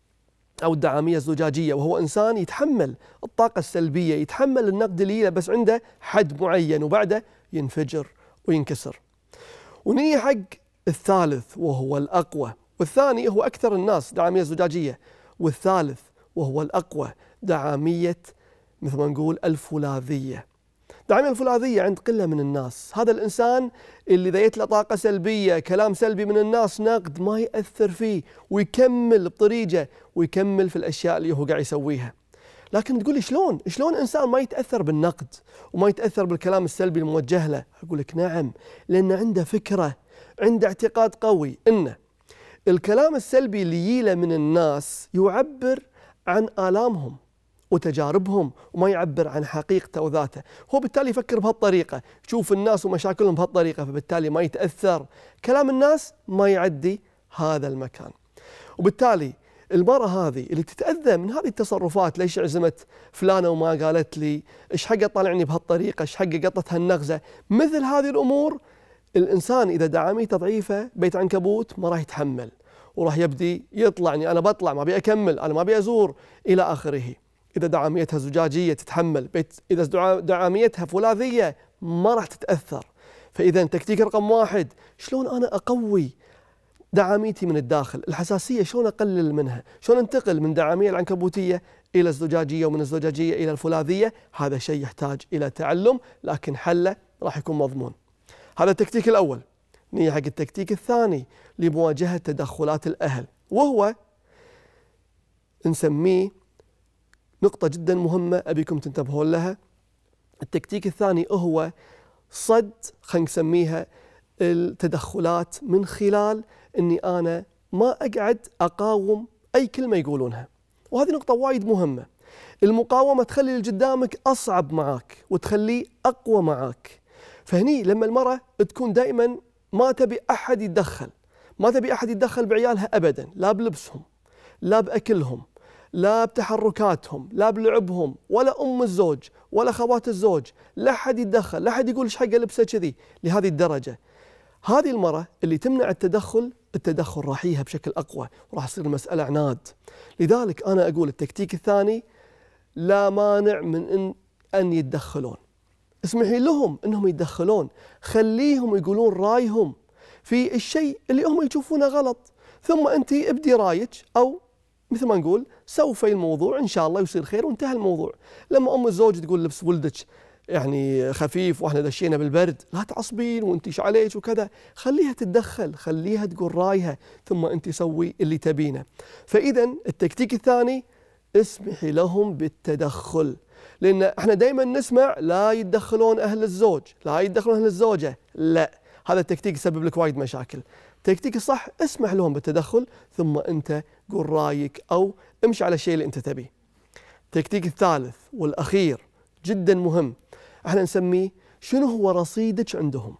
Speaker 19: أو الدعامية الزجاجية، وهو إنسان يتحمل الطاقة السلبية، يتحمل النقد اللي له، بس عنده حد معين وبعده ينفجر وينكسر. ونيجي حق الثالث وهو الأقوى، والثاني هو أكثر الناس دعامية زجاجية، والثالث وهو الأقوى دعامية مثل ما نقول الفولاذية. الدعامية الفولاذية عند قلة من الناس، هذا الإنسان اللي إذا جت له طاقة سلبية، كلام سلبي من الناس، نقد، ما يأثر فيه ويكمل بطريقه ويكمل في الأشياء اللي هو قاعد يسويها. لكن تقول لي شلون؟ شلون إنسان ما يتأثر بالنقد وما يتأثر بالكلام السلبي الموجه له؟ أقول لك نعم، لأن عنده فكرة، عنده اعتقاد قوي إن الكلام السلبي اللي يجيله من الناس يعبر عن آلامهم وتجاربهم وما يعبر عن حقيقته وذاته. هو بالتالي يفكر بهالطريقة، يشوف الناس ومشاكلهم بهالطريقة، فبالتالي ما يتأثر، كلام الناس ما يعدي هذا المكان. وبالتالي المرأة هذه اللي تتأذى من هذه التصرفات، ليش عزمت فلانة وما قالت لي، ايش حقه طالعني بهالطريقة، ايش حقه قطت هالنغزة، مثل هذه الأمور الإنسان إذا دعاميته ضعيفة بيت عنكبوت ما راح يتحمل، وراح يبدي يطلعني أنا بطلع ما أبي أكمل، أنا ما أبي أزور إلى آخره. إذا دعاميتها زجاجية تتحمل، بيت إذا دعاميتها فولاذية ما راح تتأثر. فإذا تكتيك رقم واحد، شلون أنا أقوي دعاميتي من الداخل، الحساسية شلون أقلل منها، شلون أنتقل من دعامية العنكبوتية إلى الزجاجية ومن الزجاجية إلى الفولاذية. هذا شيء يحتاج إلى تعلم، لكن حله راح يكون مضمون. هذا التكتيك الأول. نيجي حق التكتيك الثاني لمواجهة تدخلات الأهل، وهو نسميه نقطة جدا مهمة أبيكم تنتبهون لها. التكتيك الثاني هو صد، خلينا نسميها التدخلات، من خلال أني أنا ما أقعد أقاوم أي كلمة يقولونها. وهذه نقطة وايد مهمة. المقاومة تخلي اللي قدامك أصعب معاك وتخليه أقوى معاك. فهني لما المرأة تكون دائما ما تبي أحد يتدخل، ما تبي أحد يتدخل بعيالها أبدا، لا بلبسهم، لا بأكلهم، لا بتحركاتهم، لا بلعبهم، ولا أم الزوج ولا خوات الزوج، لا حد يتدخل، لا حد يقول ايش حقه لبسه كذي لهذه الدرجة. هذه المرة اللي تمنع التدخل، التدخل راح يجيها بشكل أقوى وراح تصير المسألة عناد. لذلك أنا أقول التكتيك الثاني، لا مانع من أن, أن يتدخلون، اسمحي لهم أنهم يتدخلون، خليهم يقولون رأيهم في الشيء اللي هم يشوفونه غلط، ثم أنت ابدي رايك، أو مثل ما نقول سوفي الموضوع إن شاء الله يصير خير وانتهى الموضوع. لما أم الزوج تقول لبس ولدك يعني خفيف واحنا دشينا بالبرد، لا تعصبين وانت ايش عليك وكذا، خليها تتدخل، خليها تقول رايها، ثم انت سوي اللي تبينه. فإذا التكتيك الثاني اسمحي لهم بالتدخل. لأن احنا دائما نسمع لا يتدخلون أهل الزوج، لا يتدخلون أهل الزوجة، لا، هذا التكتيك يسبب لك وايد مشاكل. التكتيك الصح اسمح لهم بالتدخل ثم أنت قول رأيك أو امشي على الشيء اللي أنت تبيه. التكتيك الثالث والأخير جدا مهم، احنا نسميه شنو هو رصيدك عندهم.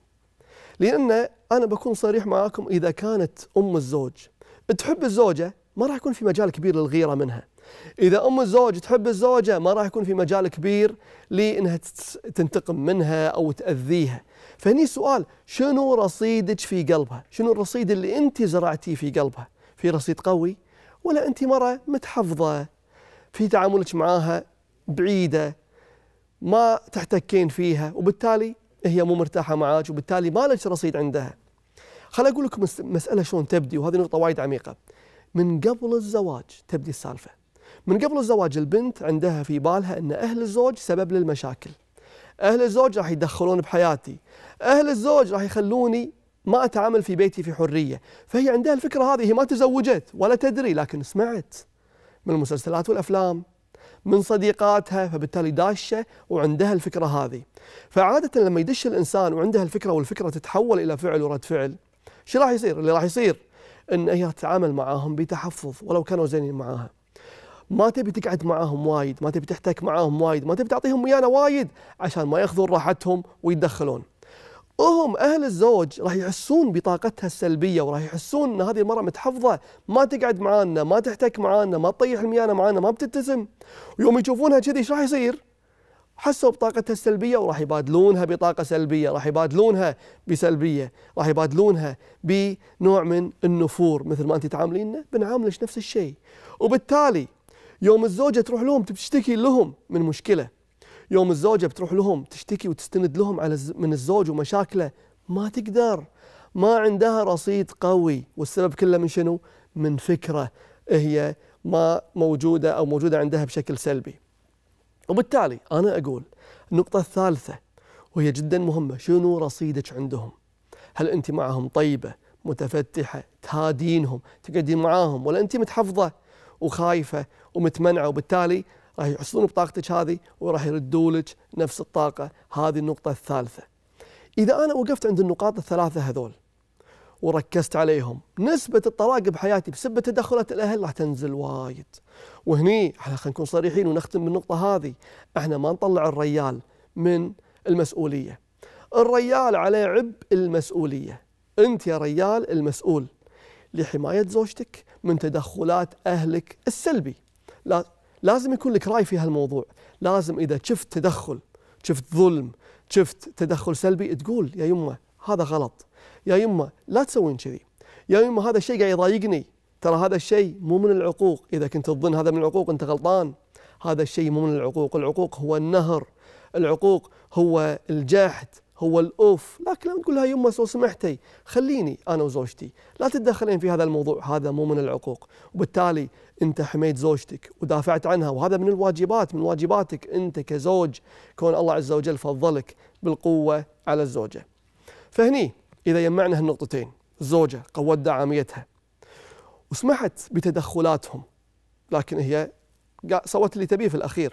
Speaker 19: لأن أنا بكون صريح معاكم، إذا كانت أم الزوج تحب الزوجة ما راح يكون في مجال كبير للغيرة منها. إذا أم الزوج تحب الزوجة ما راح يكون في مجال كبير لأنها تنتقم منها أو تأذيها. فهني السؤال، شنو رصيدك في قلبها؟ شنو الرصيد اللي أنت زرعتيه في قلبها؟ في رصيد قوي ولا أنت مرة متحفظة في تعاملك معاها بعيدة ما تحتكين فيها وبالتالي هي مو مرتاحة معاك وبالتالي ما لك رصيد عندها؟ خل أقول لكم مسألة شلون تبدي، وهذه نقطة وايد عميقة. من قبل الزواج تبدي السالفة. من قبل الزواج البنت عندها في بالها أن أهل الزوج سبب للمشاكل، أهل الزوج راح يدخلون بحياتي، أهل الزوج راح يخلوني ما أتعامل في بيتي في حرية. فهي عندها الفكرة هذه، هي ما تزوجت ولا تدري، لكن سمعت من المسلسلات والأفلام من صديقاتها، فبالتالي داشة وعندها الفكرة هذه. فعادة لما يدش الإنسان وعنده الفكرة والفكرة تتحول إلى فعل ورد فعل، شو راح يصير؟ اللي راح يصير أن هي تتعامل معاهم بتحفظ ولو كانوا زينين معاها. ما تبي تقعد معاهم وايد، ما تبي تحتك معاهم وايد، ما تبي تعطيهم ويانا وايد عشان ما ياخذون راحتهم ويتدخلون. وهم أهل الزوج راح يحسون بطاقتها السلبية وراح يحسون أن هذه المرأة متحفظة، ما تقعد معانا، ما تحتك معانا، ما تطيح الميانة معانا، ما بتبتسم. ويوم يشوفونها كذي ايش راح يصير؟ حسوا بطاقتها السلبية وراح يبادلونها بطاقة سلبية، راح يبادلونها بسلبية، راح يبادلونها بنوع من النفور. مثل ما أنت تعامليننا بنعاملش نفس الشيء. وبالتالي يوم الزوجة تروح لهم تشتكي لهم من مشكلة، يوم الزوجة بتروح لهم تشتكي وتستند لهم على من الزوج ومشاكله، ما تقدر، ما عندها رصيد قوي. والسبب كله من شنو؟ من فكرة هي ما موجودة أو موجودة عندها بشكل سلبي. وبالتالي أنا أقول النقطة الثالثة وهي جدا مهمة، شنو رصيدك عندهم؟ هل أنت معهم طيبة متفتحة تهادينهم تقعدين معاهم، ولا أنت متحفظة وخايفة ومتمنعة وبالتالي راح يحصلون بطاقتك هذه وراح يردوا لك نفس الطاقة؟ هذه النقطة الثالثة. إذا أنا وقفت عند النقاط الثلاثة هذول وركزت عليهم، نسبة الطلاق بحياتي بسبب تدخلات الأهل راح تنزل وايد. وهني احنا خلينا نكون صريحين ونختم بالنقطة هذه، احنا ما نطلع الريال من المسؤولية. الريال عليه عبء المسؤولية. أنت يا ريال المسؤول لحماية زوجتك من تدخلات أهلك السلبي. لا لازم يكون لك رأي في هالموضوع. لازم إذا شفت تدخل، شفت ظلم، شفت تدخل سلبي، تقول يا يمه هذا غلط، يا يمه لا تسوين كذي، يا يمه هذا الشيء قاعد يضايقني، ترى هذا الشيء مو من العقوق. إذا كنت تظن هذا من العقوق أنت غلطان، هذا الشيء مو من العقوق. العقوق هو النهر، العقوق هو الجحد، هو الأوف. لكن لما تقول لها يمه لو سمحتي خليني أنا وزوجتي لا تتدخلين في هذا الموضوع، هذا مو من العقوق. وبالتالي أنت حميت زوجتك ودافعت عنها، وهذا من الواجبات، من واجباتك أنت كزوج، كون الله عز وجل فضلك بالقوة على الزوجة. فهني إذا جمعنا هالنقطتين، الزوجة قوت دعاميتها وسمحت بتدخلاتهم، لكن هي سوت اللي تبيه في الأخير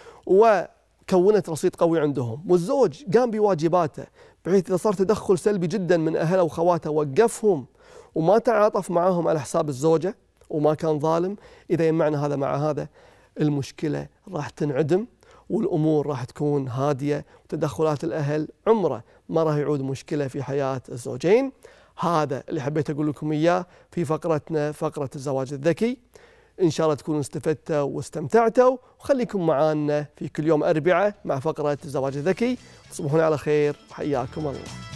Speaker 19: وكونت رصيد قوي عندهم، والزوج قام بواجباته بحيث إذا صار تدخل سلبي جدا من أهله وخواته وقفهم وما تعاطف معهم على حساب الزوجة وما كان ظالم. إذا جمعنا هذا مع هذا، المشكلة راح تنعدم والأمور راح تكون هادية، وتدخلات الأهل عمره ما راح يعود مشكلة في حياة الزوجين. هذا اللي حبيت أقول لكم إياه في فقرتنا، فقرة الزواج الذكي. إن شاء الله تكونوا استفدتوا واستمتعتوا، وخليكم معانا في كل يوم أربعاء مع فقرة الزواج الذكي. تصبحون على خير، حياكم الله.